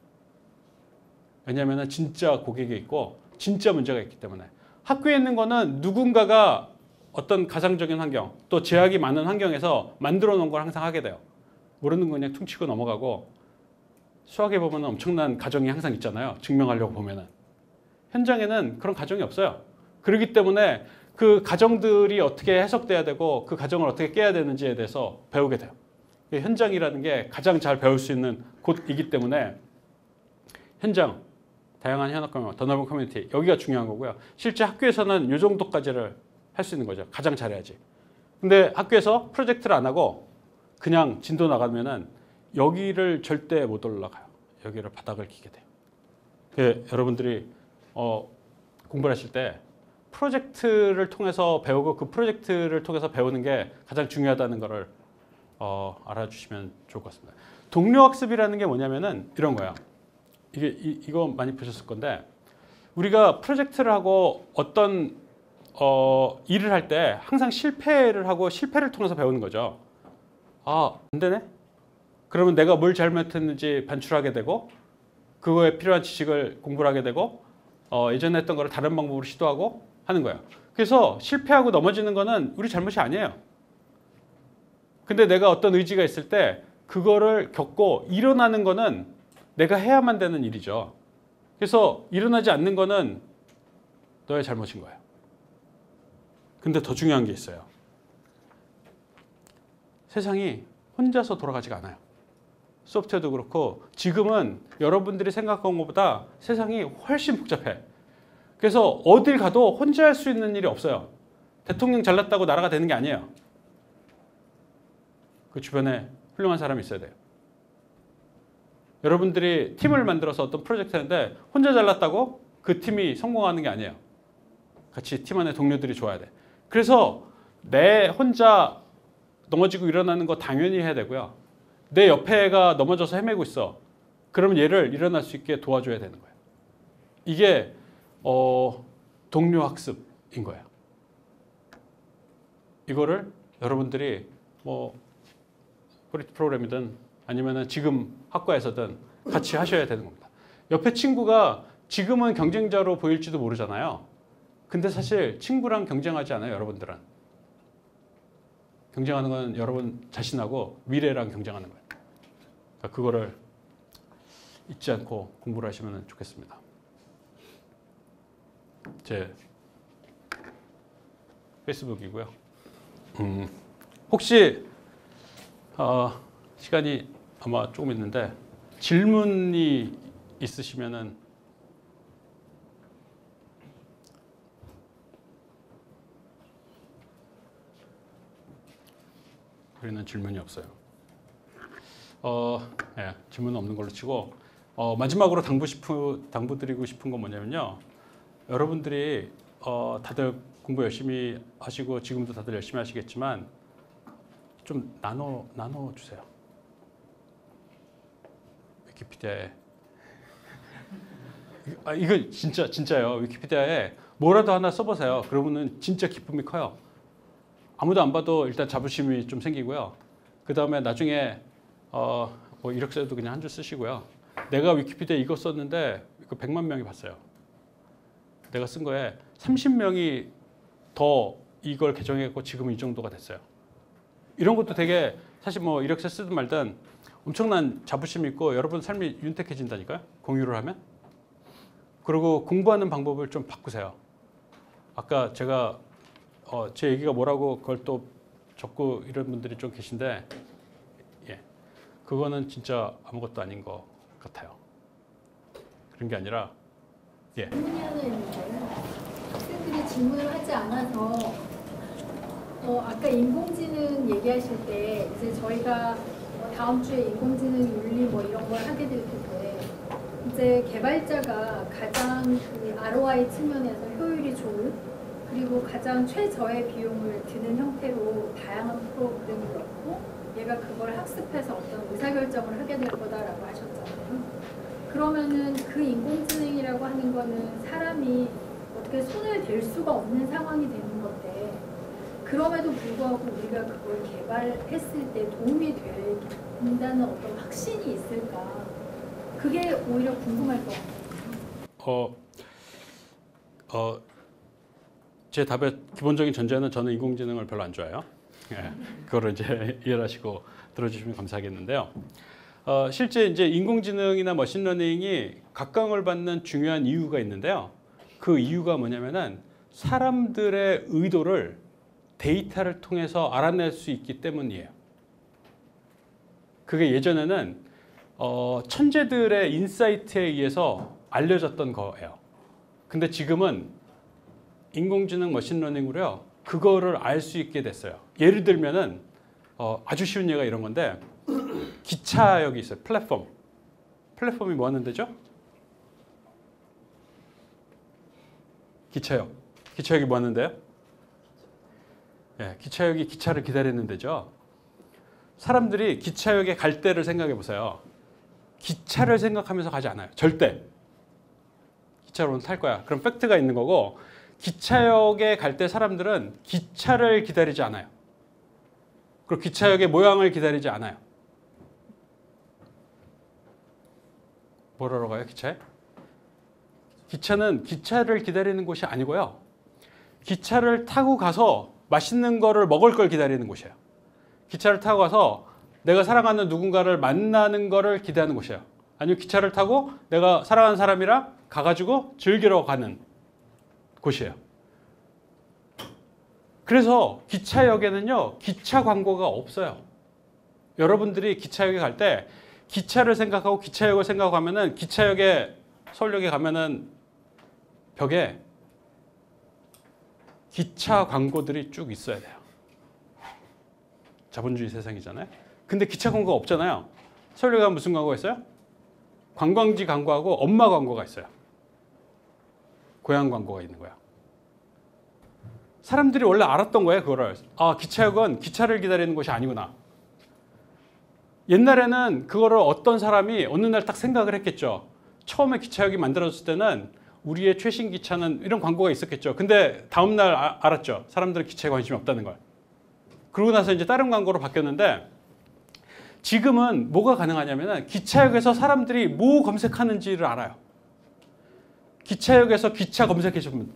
S1: 왜냐하면 진짜 고객이 있고 진짜 문제가 있기 때문에. 학교에 있는 거는 누군가가 어떤 가상적인 환경 또 제약이 많은 환경에서 만들어 놓은 걸 항상 하게 돼요. 모르는 거 그냥 퉁치고 넘어가고 수학에 보면 엄청난 가정이 항상 있잖아요. 증명하려고 보면은. 현장에는 그런 가정이 없어요. 그렇기 때문에 그 가정들이 어떻게 해석돼야 되고 그 가정을 어떻게 깨야 되는지에 대해서 배우게 돼요. 현장이라는 게 가장 잘 배울 수 있는 곳이기 때문에 현장, 다양한 현업 경험, 더 넓은 커뮤니티 여기가 중요한 거고요. 실제 학교에서는 이 정도까지를 할 수 있는 거죠. 가장 잘해야지. 근데 학교에서 프로젝트를 안 하고 그냥 진도 나가면은 여기를 절대 못 올라가요. 여기를 바닥을 기게 돼요. 여러분들이 공부를 하실 때 프로젝트를 통해서 배우고 그 프로젝트를 통해서 배우는 게 가장 중요하다는 것을 알아주시면 좋을 것 같습니다. 동료학습이라는 게 뭐냐면은 이런 거야. 이거 많이 보셨을 건데 우리가 프로젝트를 하고 어떤 일을 할 때 항상 실패를 하고 실패를 통해서 배우는 거죠. 안 되네? 그러면 내가 뭘 잘못했는지 반출하게 되고 그거에 필요한 지식을 공부를 하게 되고 예전에 했던 거를 다른 방법으로 시도하고 하는 거예요. 그래서 실패하고 넘어지는 거는 우리 잘못이 아니에요. 근데 내가 어떤 의지가 있을 때 그거를 겪고 일어나는 거는 내가 해야만 되는 일이죠. 그래서 일어나지 않는 거는 너의 잘못인 거예요. 근데 더 중요한 게 있어요. 세상이 혼자서 돌아가지가 않아요. 소프트웨어도 그렇고 지금은 여러분들이 생각한 것보다 세상이 훨씬 복잡해. 그래서 어딜 가도 혼자 할 수 있는 일이 없어요. 대통령 잘났다고 나라가 되는 게 아니에요. 그 주변에 훌륭한 사람이 있어야 돼요. 여러분들이 팀을 만들어서 어떤 프로젝트 하는데 혼자 잘났다고 그 팀이 성공하는 게 아니에요. 같이 팀 안에 동료들이 좋아야 돼. 그래서 내 혼자 넘어지고 일어나는 거 당연히 해야 되고요. 내 옆에가 넘어져서 헤매고 있어. 그러면 얘를 일어날 수 있게 도와줘야 되는 거예요. 이게 동료 학습인 거예요. 이거를 여러분들이 프로그램이든 아니면 지금 학과에서든 같이 하셔야 되는 겁니다. 옆에 친구가 지금은 경쟁자로 보일지도 모르잖아요. 근데 사실 친구랑 경쟁하지 않아요, 여러분들은. 경쟁하는 건 여러분 자신하고 미래랑 경쟁하는 거예요. 그러니까 그거를 잊지 않고 공부를 하시면 좋겠습니다. 제 페이스북이고요. 혹시 시간이 아마 조금 있는데 질문이 있으시면은 우리는 질문이 없어요. 네, 질문은 없는 걸로 치고 마지막으로 당부드리고 싶은 건 뭐냐면요. 여러분들이 다들 공부 열심히 하시고 지금도 다들 열심히 하시겠지만 좀 나눠 주세요. 위키피디아에 이거 진짜요. 위키피디아에 뭐라도 하나 써보세요. 그러면은 진짜 기쁨이 커요. 아무도 안 봐도 일단 자부심이 좀 생기고요. 그 다음에 나중에 뭐 이력서에도 그냥 한 줄 쓰시고요. 내가 위키피디아에 이거 썼는데 이거 100만 명이 봤어요. 내가 쓴 거에 30명이 더 이걸 개정했고 지금은 이 정도가 됐어요. 이런 것도 되게 사실 뭐 이력서 쓰든 말든 엄청난 자부심 있고 여러분 삶이 윤택해진다니까요. 공유를 하면. 그리고 공부하는 방법을 좀 바꾸세요. 아까 제가 제 얘기가 뭐라고 그걸 또 적고 이런 분들이 좀 계신데 예, 그거는 진짜 아무것도 아닌 것 같아요. 그런 게 아니라 예.
S3: 질문이 하나 있는데요. 학생들이 질문을 하지 않아서 아까 인공지능 얘기하실 때 이제 저희가 다음 주에 인공지능 윤리 뭐 이런 걸 하게 될 텐데 이제 개발자가 가장 그 ROI 측면에서 효율이 좋은 그리고 가장 최저의 비용을 드는 형태로 다양한 프로그램을 넣고 얘가 그걸 학습해서 어떤 의사결정을 하게 될 거다라고 하셨잖아요. 그러면은 그 인공지능이라고 하는 거는 사람이 어떻게 손을 댈 수가 없는 상황이 되는 건데 그럼에도 불구하고 우리가 그걸 개발했을 때 도움이 된다는 어떤 확신이 있을까? 그게 오히려 궁금할 것 같아요.
S1: 제 답의 기본적인 전제는 저는 인공지능을 별로 안 좋아해요. 예, 그거를 이제 이해를 하시고 들어주시면 감사하겠는데요. 실제 이제 인공지능이나 머신러닝이 각광을 받는 중요한 이유가 있는데요. 그 이유가 뭐냐면은 사람들의 의도를 데이터를 통해서 알아낼 수 있기 때문이에요. 그게 예전에는 천재들의 인사이트에 의해서 알려졌던 거예요. 근데 지금은 인공지능 머신러닝으로요 그거를 알 수 있게 됐어요. 예를 들면은 아주 쉬운 예가 이런 건데 기차역이 있어요. 플랫폼이 뭐 하는 데죠? 기차역이 뭐 하는 데요? 예, 기차역이 기차를 기다리는 데죠. 사람들이 기차역에 갈 때를 생각해 보세요. 기차를 생각하면서 가지 않아요. 절대. 기차로 탈 거야. 그럼 팩트가 있는 거고 기차역에 갈 때 사람들은 기차를 기다리지 않아요. 그리고 기차역의 모양을 기다리지 않아요. 뭐라러 가요, 기차에? 기차는 기차를 기다리는 곳이 아니고요. 기차를 타고 가서 맛있는 거를 먹을 걸 기다리는 곳이에요. 기차를 타고 가서 내가 사랑하는 누군가를 만나는 거를 기대하는 곳이에요. 아니면 기차를 타고 내가 사랑하는 사람이랑 가가지고 즐기러 가는 곳이에요. 그래서 기차역에는요, 기차 광고가 없어요. 여러분들이 기차역에 갈 때 기차를 생각하고 기차역을 생각하면은 기차역에 서울역에 가면은 벽에 기차 광고들이 쭉 있어야 돼요. 자본주의 세상이잖아요. 근데 기차 광고가 없잖아요. 서울역에 가면 무슨 광고가 있어요? 관광지 광고하고 엄마 광고가 있어요. 고향 광고가 있는 거야. 사람들이 원래 알았던 거예요, 그거를. 아, 기차역은 기차를 기다리는 곳이 아니구나. 옛날에는 그거를 어떤 사람이 어느 날 딱 생각을 했겠죠. 처음에 기차역이 만들어졌을 때는 우리의 최신 기차는 이런 광고가 있었겠죠. 근데 다음날 알았죠. 사람들은 기차에 관심이 없다는 걸. 그러고 나서 이제 다른 광고로 바뀌었는데 지금은 뭐가 가능하냐면은 기차역에서 사람들이 뭐 검색하는지를 알아요. 기차역에서 기차 검색해 주면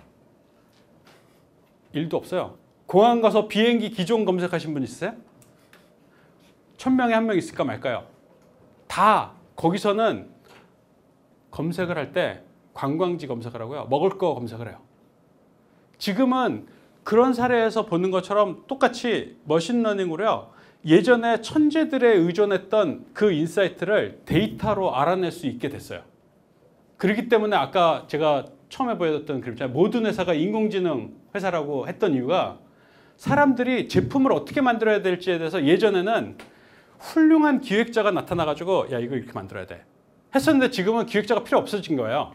S1: 일도 없어요. 공항 가서 비행기 기종 검색하신 분 있으세요? 1000명에 1명 있을까 말까요? 다 거기서는 검색을 할 때 관광지 검색을 하고요. 먹을 거 검색을 해요. 지금은 그런 사례에서 보는 것처럼 똑같이 머신러닝으로요. 예전에 천재들에 의존했던 그 인사이트를 데이터로 알아낼 수 있게 됐어요. 그렇기 때문에 아까 제가 처음에 보여줬던 그림 있잖아요. 모든 회사가 인공지능 회사라고 했던 이유가 사람들이 제품을 어떻게 만들어야 될지에 대해서 예전에는 훌륭한 기획자가 나타나가지고 야 이거 이렇게 만들어야 돼 했었는데 지금은 기획자가 필요 없어진 거예요.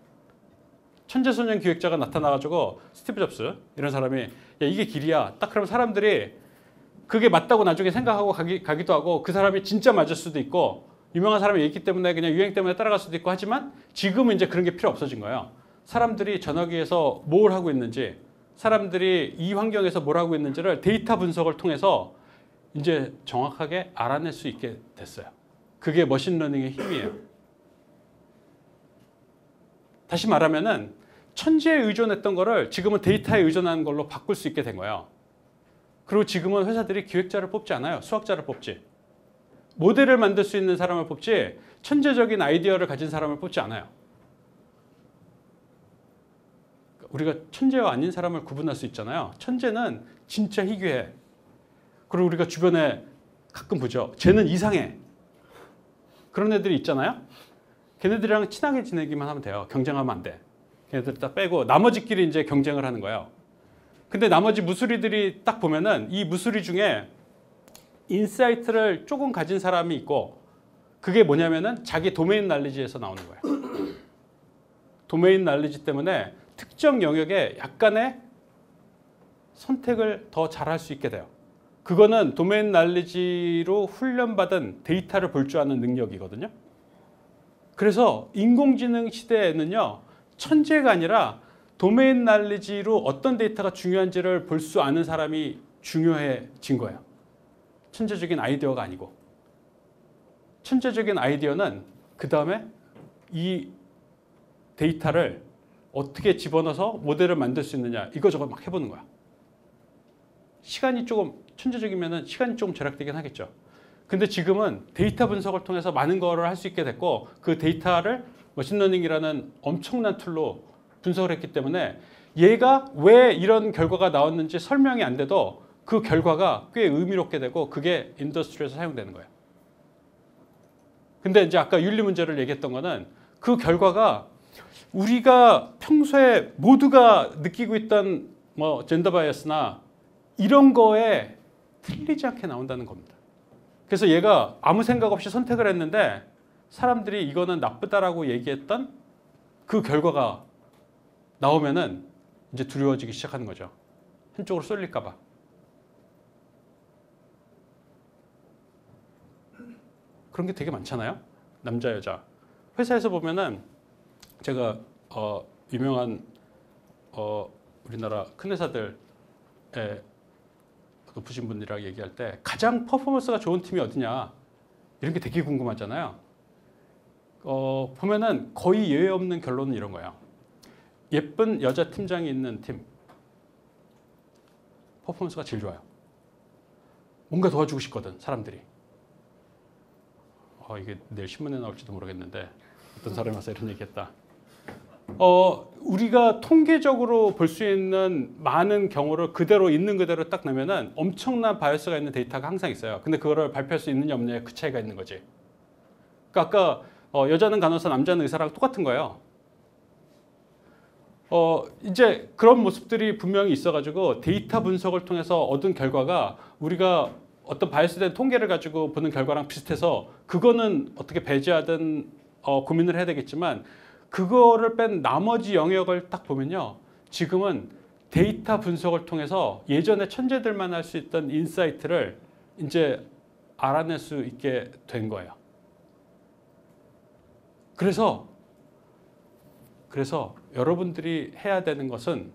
S1: 천재소년 기획자가 나타나가지고 스티브 잡스 이런 사람이 야 이게 길이야 딱 그러면 사람들이 그게 맞다고 나중에 생각하고 가기도 하고 그 사람이 진짜 맞을 수도 있고 유명한 사람이 있기 때문에 그냥 유행 때문에 따라갈 수도 있고 하지만 지금은 이제 그런 게 필요 없어진 거예요. 사람들이 전화기에서 뭘 하고 있는지 사람들이 이 환경에서 뭘 하고 있는지를 데이터 분석을 통해서 이제 정확하게 알아낼 수 있게 됐어요. 그게 머신러닝의 힘이에요. 다시 말하면은 천재에 의존했던 거를 지금은 데이터에 의존하는 걸로 바꿀 수 있게 된 거예요. 그리고 지금은 회사들이 기획자를 뽑지 않아요. 수학자를 뽑지. 모델을 만들 수 있는 사람을 뽑지 천재적인 아이디어를 가진 사람을 뽑지 않아요. 우리가 천재와 아닌 사람을 구분할 수 있잖아요. 천재는 진짜 희귀해. 그리고 우리가 주변에 가끔 보죠. 쟤는 이상해. 그런 애들이 있잖아요. 걔네들이랑 친하게 지내기만 하면 돼요. 경쟁하면 안 돼. 걔네들 딱 빼고 나머지끼리 이제 경쟁을 하는 거예요. 근데 나머지 무수리들이 딱 보면은 이 무수리 중에 인사이트를 조금 가진 사람이 있고 그게 뭐냐면은 자기 도메인 날리지에서 나오는 거예요. 도메인 날리지 때문에 특정 영역에 약간의 선택을 더 잘할 수 있게 돼요. 그거는 도메인 날리지로 훈련받은 데이터를 볼 줄 아는 능력이거든요. 그래서 인공지능 시대에는요. 천재가 아니라 도메인 날리지로 어떤 데이터가 중요한지를 볼 수 아는 사람이 중요해진 거예요. 천재적인 아이디어가 아니고. 천재적인 아이디어는 그 다음에 이 데이터를 어떻게 집어넣어서 모델을 만들 수 있느냐 이거저거 막 해보는 거야. 시간이 조금 천재적이면 시간이 조금 절약되긴 하겠죠. 근데 지금은 데이터 분석을 통해서 많은 거를 할 수 있게 됐고 그 데이터를 머신러닝이라는 엄청난 툴로 분석을 했기 때문에 얘가 왜 이런 결과가 나왔는지 설명이 안 돼도 그 결과가 꽤 의미롭게 되고 그게 인더스트리에서 사용되는 거예요. 근데 이제 아까 윤리 문제를 얘기했던 거는 그 결과가 우리가 평소에 모두가 느끼고 있던 뭐 젠더 바이어스나 이런 거에 틀리지 않게 나온다는 겁니다. 그래서 얘가 아무 생각 없이 선택을 했는데 사람들이 이거는 나쁘다라고 얘기했던 그 결과가 나오면은 이제 두려워지기 시작하는 거죠. 한쪽으로 쏠릴까 봐. 그런 게 되게 많잖아요. 남자 여자. 회사에서 보면은 제가 유명한 우리나라 큰 회사들에 높으신 분들이랑 얘기할 때 가장 퍼포먼스가 좋은 팀이 어디냐 이런 게 되게 궁금하잖아요. 보면은 거의 예외 없는 결론은 이런 거예요. 예쁜 여자 팀장이 있는 팀 퍼포먼스가 제일 좋아요. 뭔가 도와주고 싶거든 사람들이. 이게 내일 신문에 나올지도 모르겠는데 어떤 사람이 와서 이런 얘기했다. 우리가 통계적으로 볼 수 있는 많은 경우를 그대로 있는 그대로 딱 내면은 엄청난 바이어스가 있는 데이터가 항상 있어요. 근데 그거를 발표할 수 있느냐 없느냐 그 차이가 있는 거지. 그러니까 아까 여자는 간호사, 남자는 의사랑 똑같은 거예요. 이제 그런 모습들이 분명히 있어가지고 데이터 분석을 통해서 얻은 결과가 우리가 어떤 바이어스된 통계를 가지고 보는 결과랑 비슷해서 그거는 어떻게 배제하든 고민을 해야 되겠지만 그거를 뺀 나머지 영역을 딱 보면요. 지금은 데이터 분석을 통해서 예전에 천재들만 할 수 있던 인사이트를 이제 알아낼 수 있게 된 거예요. 그래서 여러분들이 해야 되는 것은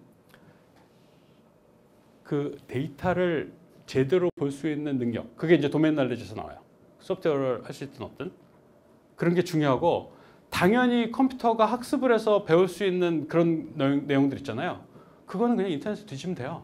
S1: 그 데이터를 제대로 볼 수 있는 능력. 그게 이제 도메인 날리지에서 나와요. 소프트웨어를 할 수 있든 없든. 그런 게 중요하고 당연히 컴퓨터가 학습을 해서 배울 수 있는 그런 내용들 있잖아요. 그거는 그냥 인터넷에 뒤지면 돼요.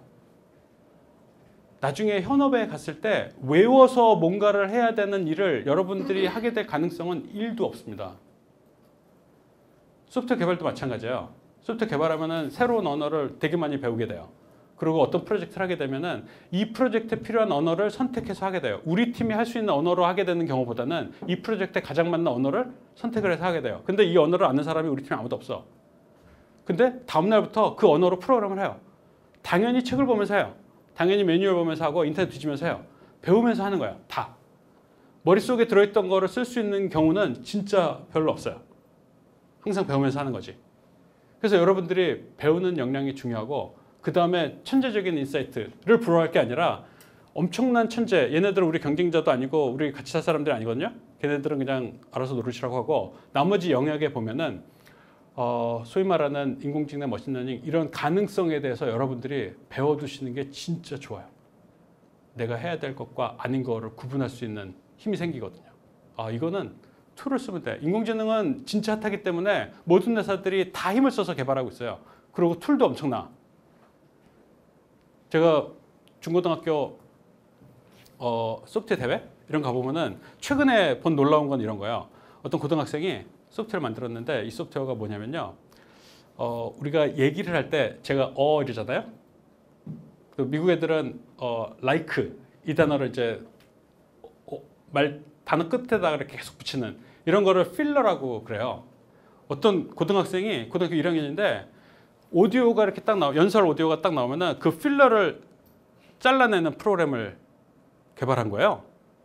S1: 나중에 현업에 갔을 때 외워서 뭔가를 해야 되는 일을 여러분들이 하게 될 가능성은 1도 없습니다. 소프트웨어 개발도 마찬가지예요. 소프트웨어 개발하면은 새로운 언어를 되게 많이 배우게 돼요. 그리고 어떤 프로젝트를 하게 되면은 이 프로젝트에 필요한 언어를 선택해서 하게 돼요. 우리 팀이 할 수 있는 언어로 하게 되는 경우보다는 이 프로젝트에 가장 맞는 언어를 선택을 해서 하게 돼요. 근데 이 언어를 아는 사람이 우리 팀에 아무도 없어. 근데 다음 날부터 그 언어로 프로그램을 해요. 당연히 책을 보면서 해요. 당연히 매뉴얼 보면서 하고 인터넷 뒤지면서 해요. 배우면서 하는 거예요. 다. 머릿속에 들어있던 거를 쓸 수 있는 경우는 진짜 별로 없어요. 항상 배우면서 하는 거지. 그래서 여러분들이 배우는 역량이 중요하고 그 다음에 천재적인 인사이트를 부러워할 게 아니라 엄청난 천재, 얘네들은 우리 경쟁자도 아니고 우리 같이 살 사람들이 아니거든요. 걔네들은 그냥 알아서 노릇이라고 하고 나머지 영역에 보면은 소위 말하는 인공지능, 머신러닝 이런 가능성에 대해서 여러분들이 배워두시는 게 진짜 좋아요. 내가 해야 될 것과 아닌 거를 구분할 수 있는 힘이 생기거든요. 아, 이거는 툴을 쓰면 돼. 인공지능은 진짜 핫하기 때문에 모든 회사들이 다 힘을 써서 개발하고 있어요. 그리고 툴도 엄청나. 제가 중고등학교 소프트웨어 대회 이런 거 가보면은 최근에 본 놀라운 건 이런 거예요. 어떤 고등학생이 소프트웨어를 만들었는데 이 소프트웨어가 뭐냐면요. 우리가 얘기를 할 때 제가 이러잖아요. 미국 애들은 like 이 단어를 이제 단어 끝에다가 이렇게 계속 붙이는 이런 거를 필러라고 그래요. 어떤 고등학생이 고등학교 1학년인데 오디오가 이렇게 딱 연설 오디오가 딱 나오면은 그 필러를 잘라내는 프로그램을 개발한 거예요.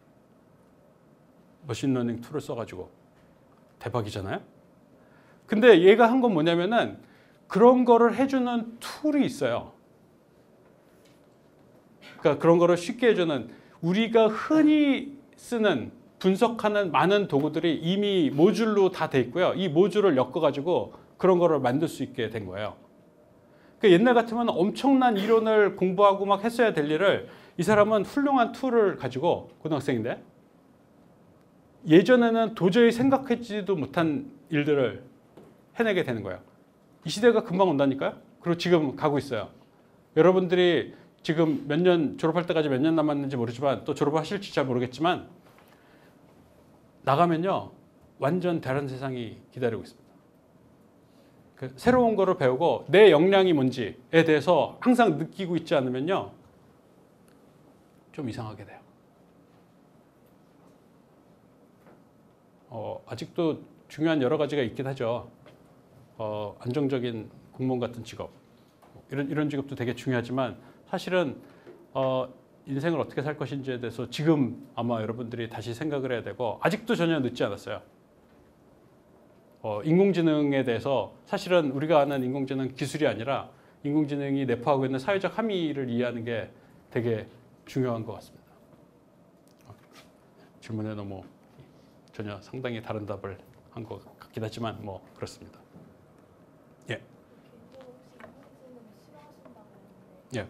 S1: 머신러닝 툴을 써가지고 대박이잖아요. 근데 얘가 한 건 뭐냐면은 그런 거를 해주는 툴이 있어요. 그러니까 그런 거를 쉽게 해주는 우리가 흔히 쓰는 분석하는 많은 도구들이 이미 모듈로 다 돼 있고요. 이 모듈을 엮어가지고 그런 거를 만들 수 있게 된 거예요. 그러니까 옛날 같으면 엄청난 이론을 공부하고 막 했어야 될 일을 이 사람은 훌륭한 툴을 가지고 고등학생인데 예전에는 도저히 생각하지도 못한 일들을 해내게 되는 거예요. 이 시대가 금방 온다니까요. 그리고 지금 가고 있어요. 여러분들이 지금 몇 년 졸업할 때까지 몇 년 남았는지 모르지만 또 졸업하실지 잘 모르겠지만 나가면요 완전 다른 세상이 기다리고 있습니다. 새로운 거를 배우고 내 역량이 뭔지에 대해서 항상 느끼고 있지 않으면요 좀 이상하게 돼요. 아직도 중요한 여러 가지가 있긴 하죠. 안정적인 공무원 같은 직업 이런 직업도 되게 중요하지만 사실은 인생을 어떻게 살 것인지에 대해서 지금 아마 여러분들이 다시 생각을 해야 되고 아직도 전혀 늦지 않았어요. 인공지능에 대해서 사실은 우리가 아는 인공지능 기술이 아니라 인공지능이 내포하고 있는 사회적 함의를 이해하는 게 되게 중요한 것 같습니다. 질문에 너무 전혀 상당히 다른 답을 한 것 같긴 하지만 뭐 그렇습니다. 예. 예.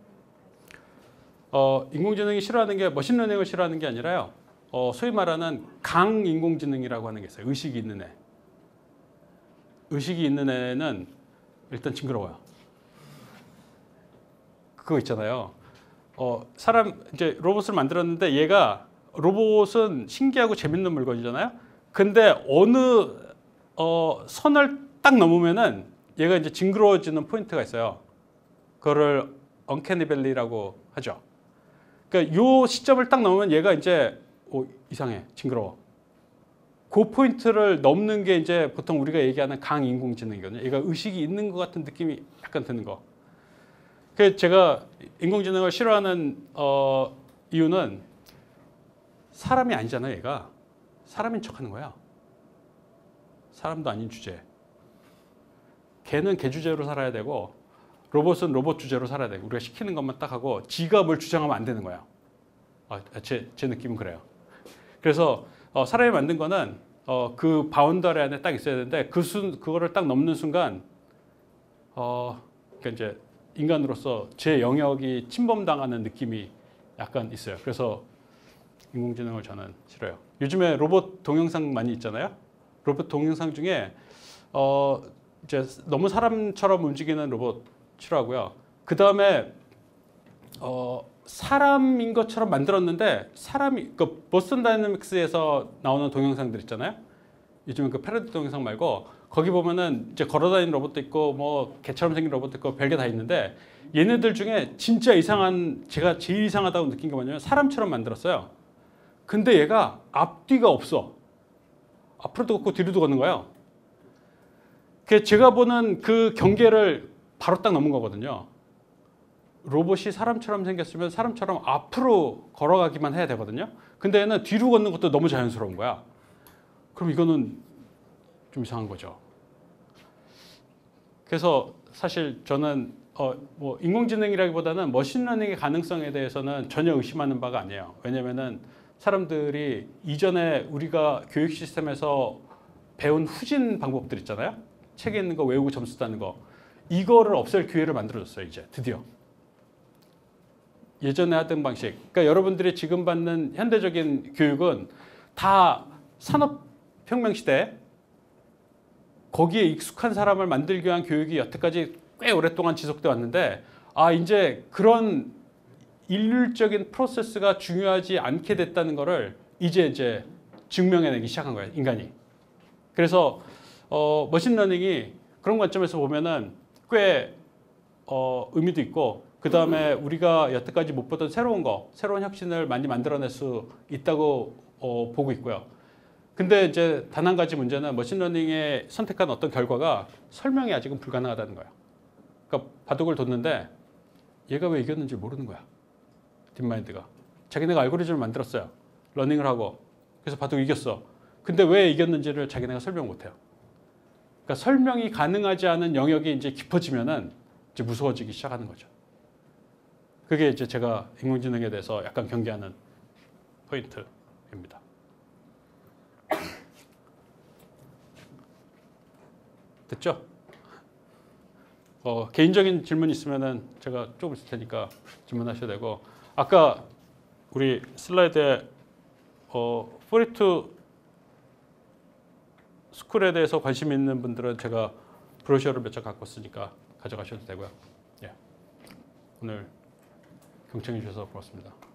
S1: 인공지능이 싫어하는 게 머신러닝을 싫어하는 게 아니라요. 소위 말하는 강인공지능이라고 하는 게 있어요. 의식이 있는 애. 의식이 있는 애는 일단 징그러워요. 그거 있잖아요. 이제 로봇을 만들었는데 얘가 로봇은 신기하고 재밌는 물건이잖아요. 근데 어느 선을 딱 넘으면은 얘가 이제 징그러워지는 포인트가 있어요. 그거를 언캐니 밸리라고 하죠. 그러니까 요 시점을 딱 넘으면 얘가 이제 이상해, 징그러워. 그 포인트를 넘는 게 이제 보통 우리가 얘기하는 강인공지능이거든요. 얘가 의식이 있는 것 같은 느낌이 약간 드는 거. 그래서 제가 인공지능을 싫어하는 이유는 사람이 아니잖아요. 얘가 사람인 척하는 거야. 사람도 아닌 주제. 걔는 걔 주제로 살아야 되고 로봇은 로봇 주제로 살아야 되고 우리가 시키는 것만 딱 하고 지가 뭘 주장하면 안 되는 거야. 제 느낌은 그래요. 그래서 사람이 만든 거는 그 바운더리 안에 딱 있어야 되는데 그거를 딱 넘는 순간 그러니까 이제 인간으로서 제 영역이 침범당하는 느낌이 약간 있어요. 그래서 인공지능을 저는 싫어요. 요즘에 로봇 동영상 많이 있잖아요. 로봇 동영상 중에 이제 너무 사람처럼 움직이는 로봇 싫어하고요. 그 다음에 사람인 것처럼 만들었는데 그 보스턴 다이내믹스에서 나오는 동영상들 있잖아요. 요즘은 그 패러디 동영상 말고 거기 보면은 이제 걸어다니는 로봇도 있고 뭐 개처럼 생긴 로봇도 있고 별게 다 있는데 얘네들 중에 진짜 제가 제일 이상하다고 느낀 게 뭐냐면 사람처럼 만들었어요. 근데 얘가 앞뒤가 없어. 앞으로도 걷고 뒤로도 걷는 거예요. 제가 보는 그 경계를 바로 딱 넘은 거거든요. 로봇이 사람처럼 생겼으면 사람처럼 앞으로 걸어가기만 해야 되거든요. 근데 얘는 뒤로 걷는 것도 너무 자연스러운 거야. 그럼 이거는 좀 이상한 거죠. 그래서 사실 저는 뭐 인공지능이라기보다는 머신러닝의 가능성에 대해서는 전혀 의심하는 바가 아니에요. 왜냐면은 사람들이 이전에 우리가 교육 시스템에서 배운 후진 방법들 있잖아요. 책에 있는 거 외우고 점수 따는 거. 이거를 없앨 기회를 만들어줬어요. 이제 드디어. 예전에 하던 방식. 그러니까 여러분들이 지금 받는 현대적인 교육은 다 산업혁명 시대 거기에 익숙한 사람을 만들기 위한 교육이 여태까지 꽤 오랫동안 지속돼 왔는데 이제 그런 일률적인 프로세스가 중요하지 않게 됐다는 거를 이제 증명해내기 시작한 거예요, 인간이. 그래서 머신러닝이 그런 관점에서 보면은 꽤 의미도 있고 그 다음에 우리가 여태까지 못 보던 새로운 혁신을 많이 만들어낼 수 있다고 보고 있고요. 근데 이제 단 한 가지 문제는 머신러닝에 선택한 어떤 결과가 설명이 아직은 불가능하다는 거예요. 그러니까 바둑을 뒀는데 얘가 왜 이겼는지 모르는 거야. 딥마인드가. 자기네가 알고리즘을 만들었어요. 러닝을 하고. 그래서 바둑 이겼어. 근데 왜 이겼는지를 자기네가 설명 못해요. 그러니까 설명이 가능하지 않은 영역이 이제 깊어지면은 이제 무서워지기 시작하는 거죠. 그게 이제 제가 인공지능에 대해서 약간 경계하는 포인트입니다. 됐죠? 개인적인 질문 있으면은 제가 조금 있을 테니까 질문하셔도 되고 아까 우리 슬라이드에 42 스쿨에 대해서 관심 있는 분들은 제가 브로셔를 몇 장 갖고 왔으니까 가져가셔도 되고요. 예. 오늘 경청해 주셔서 고맙습니다.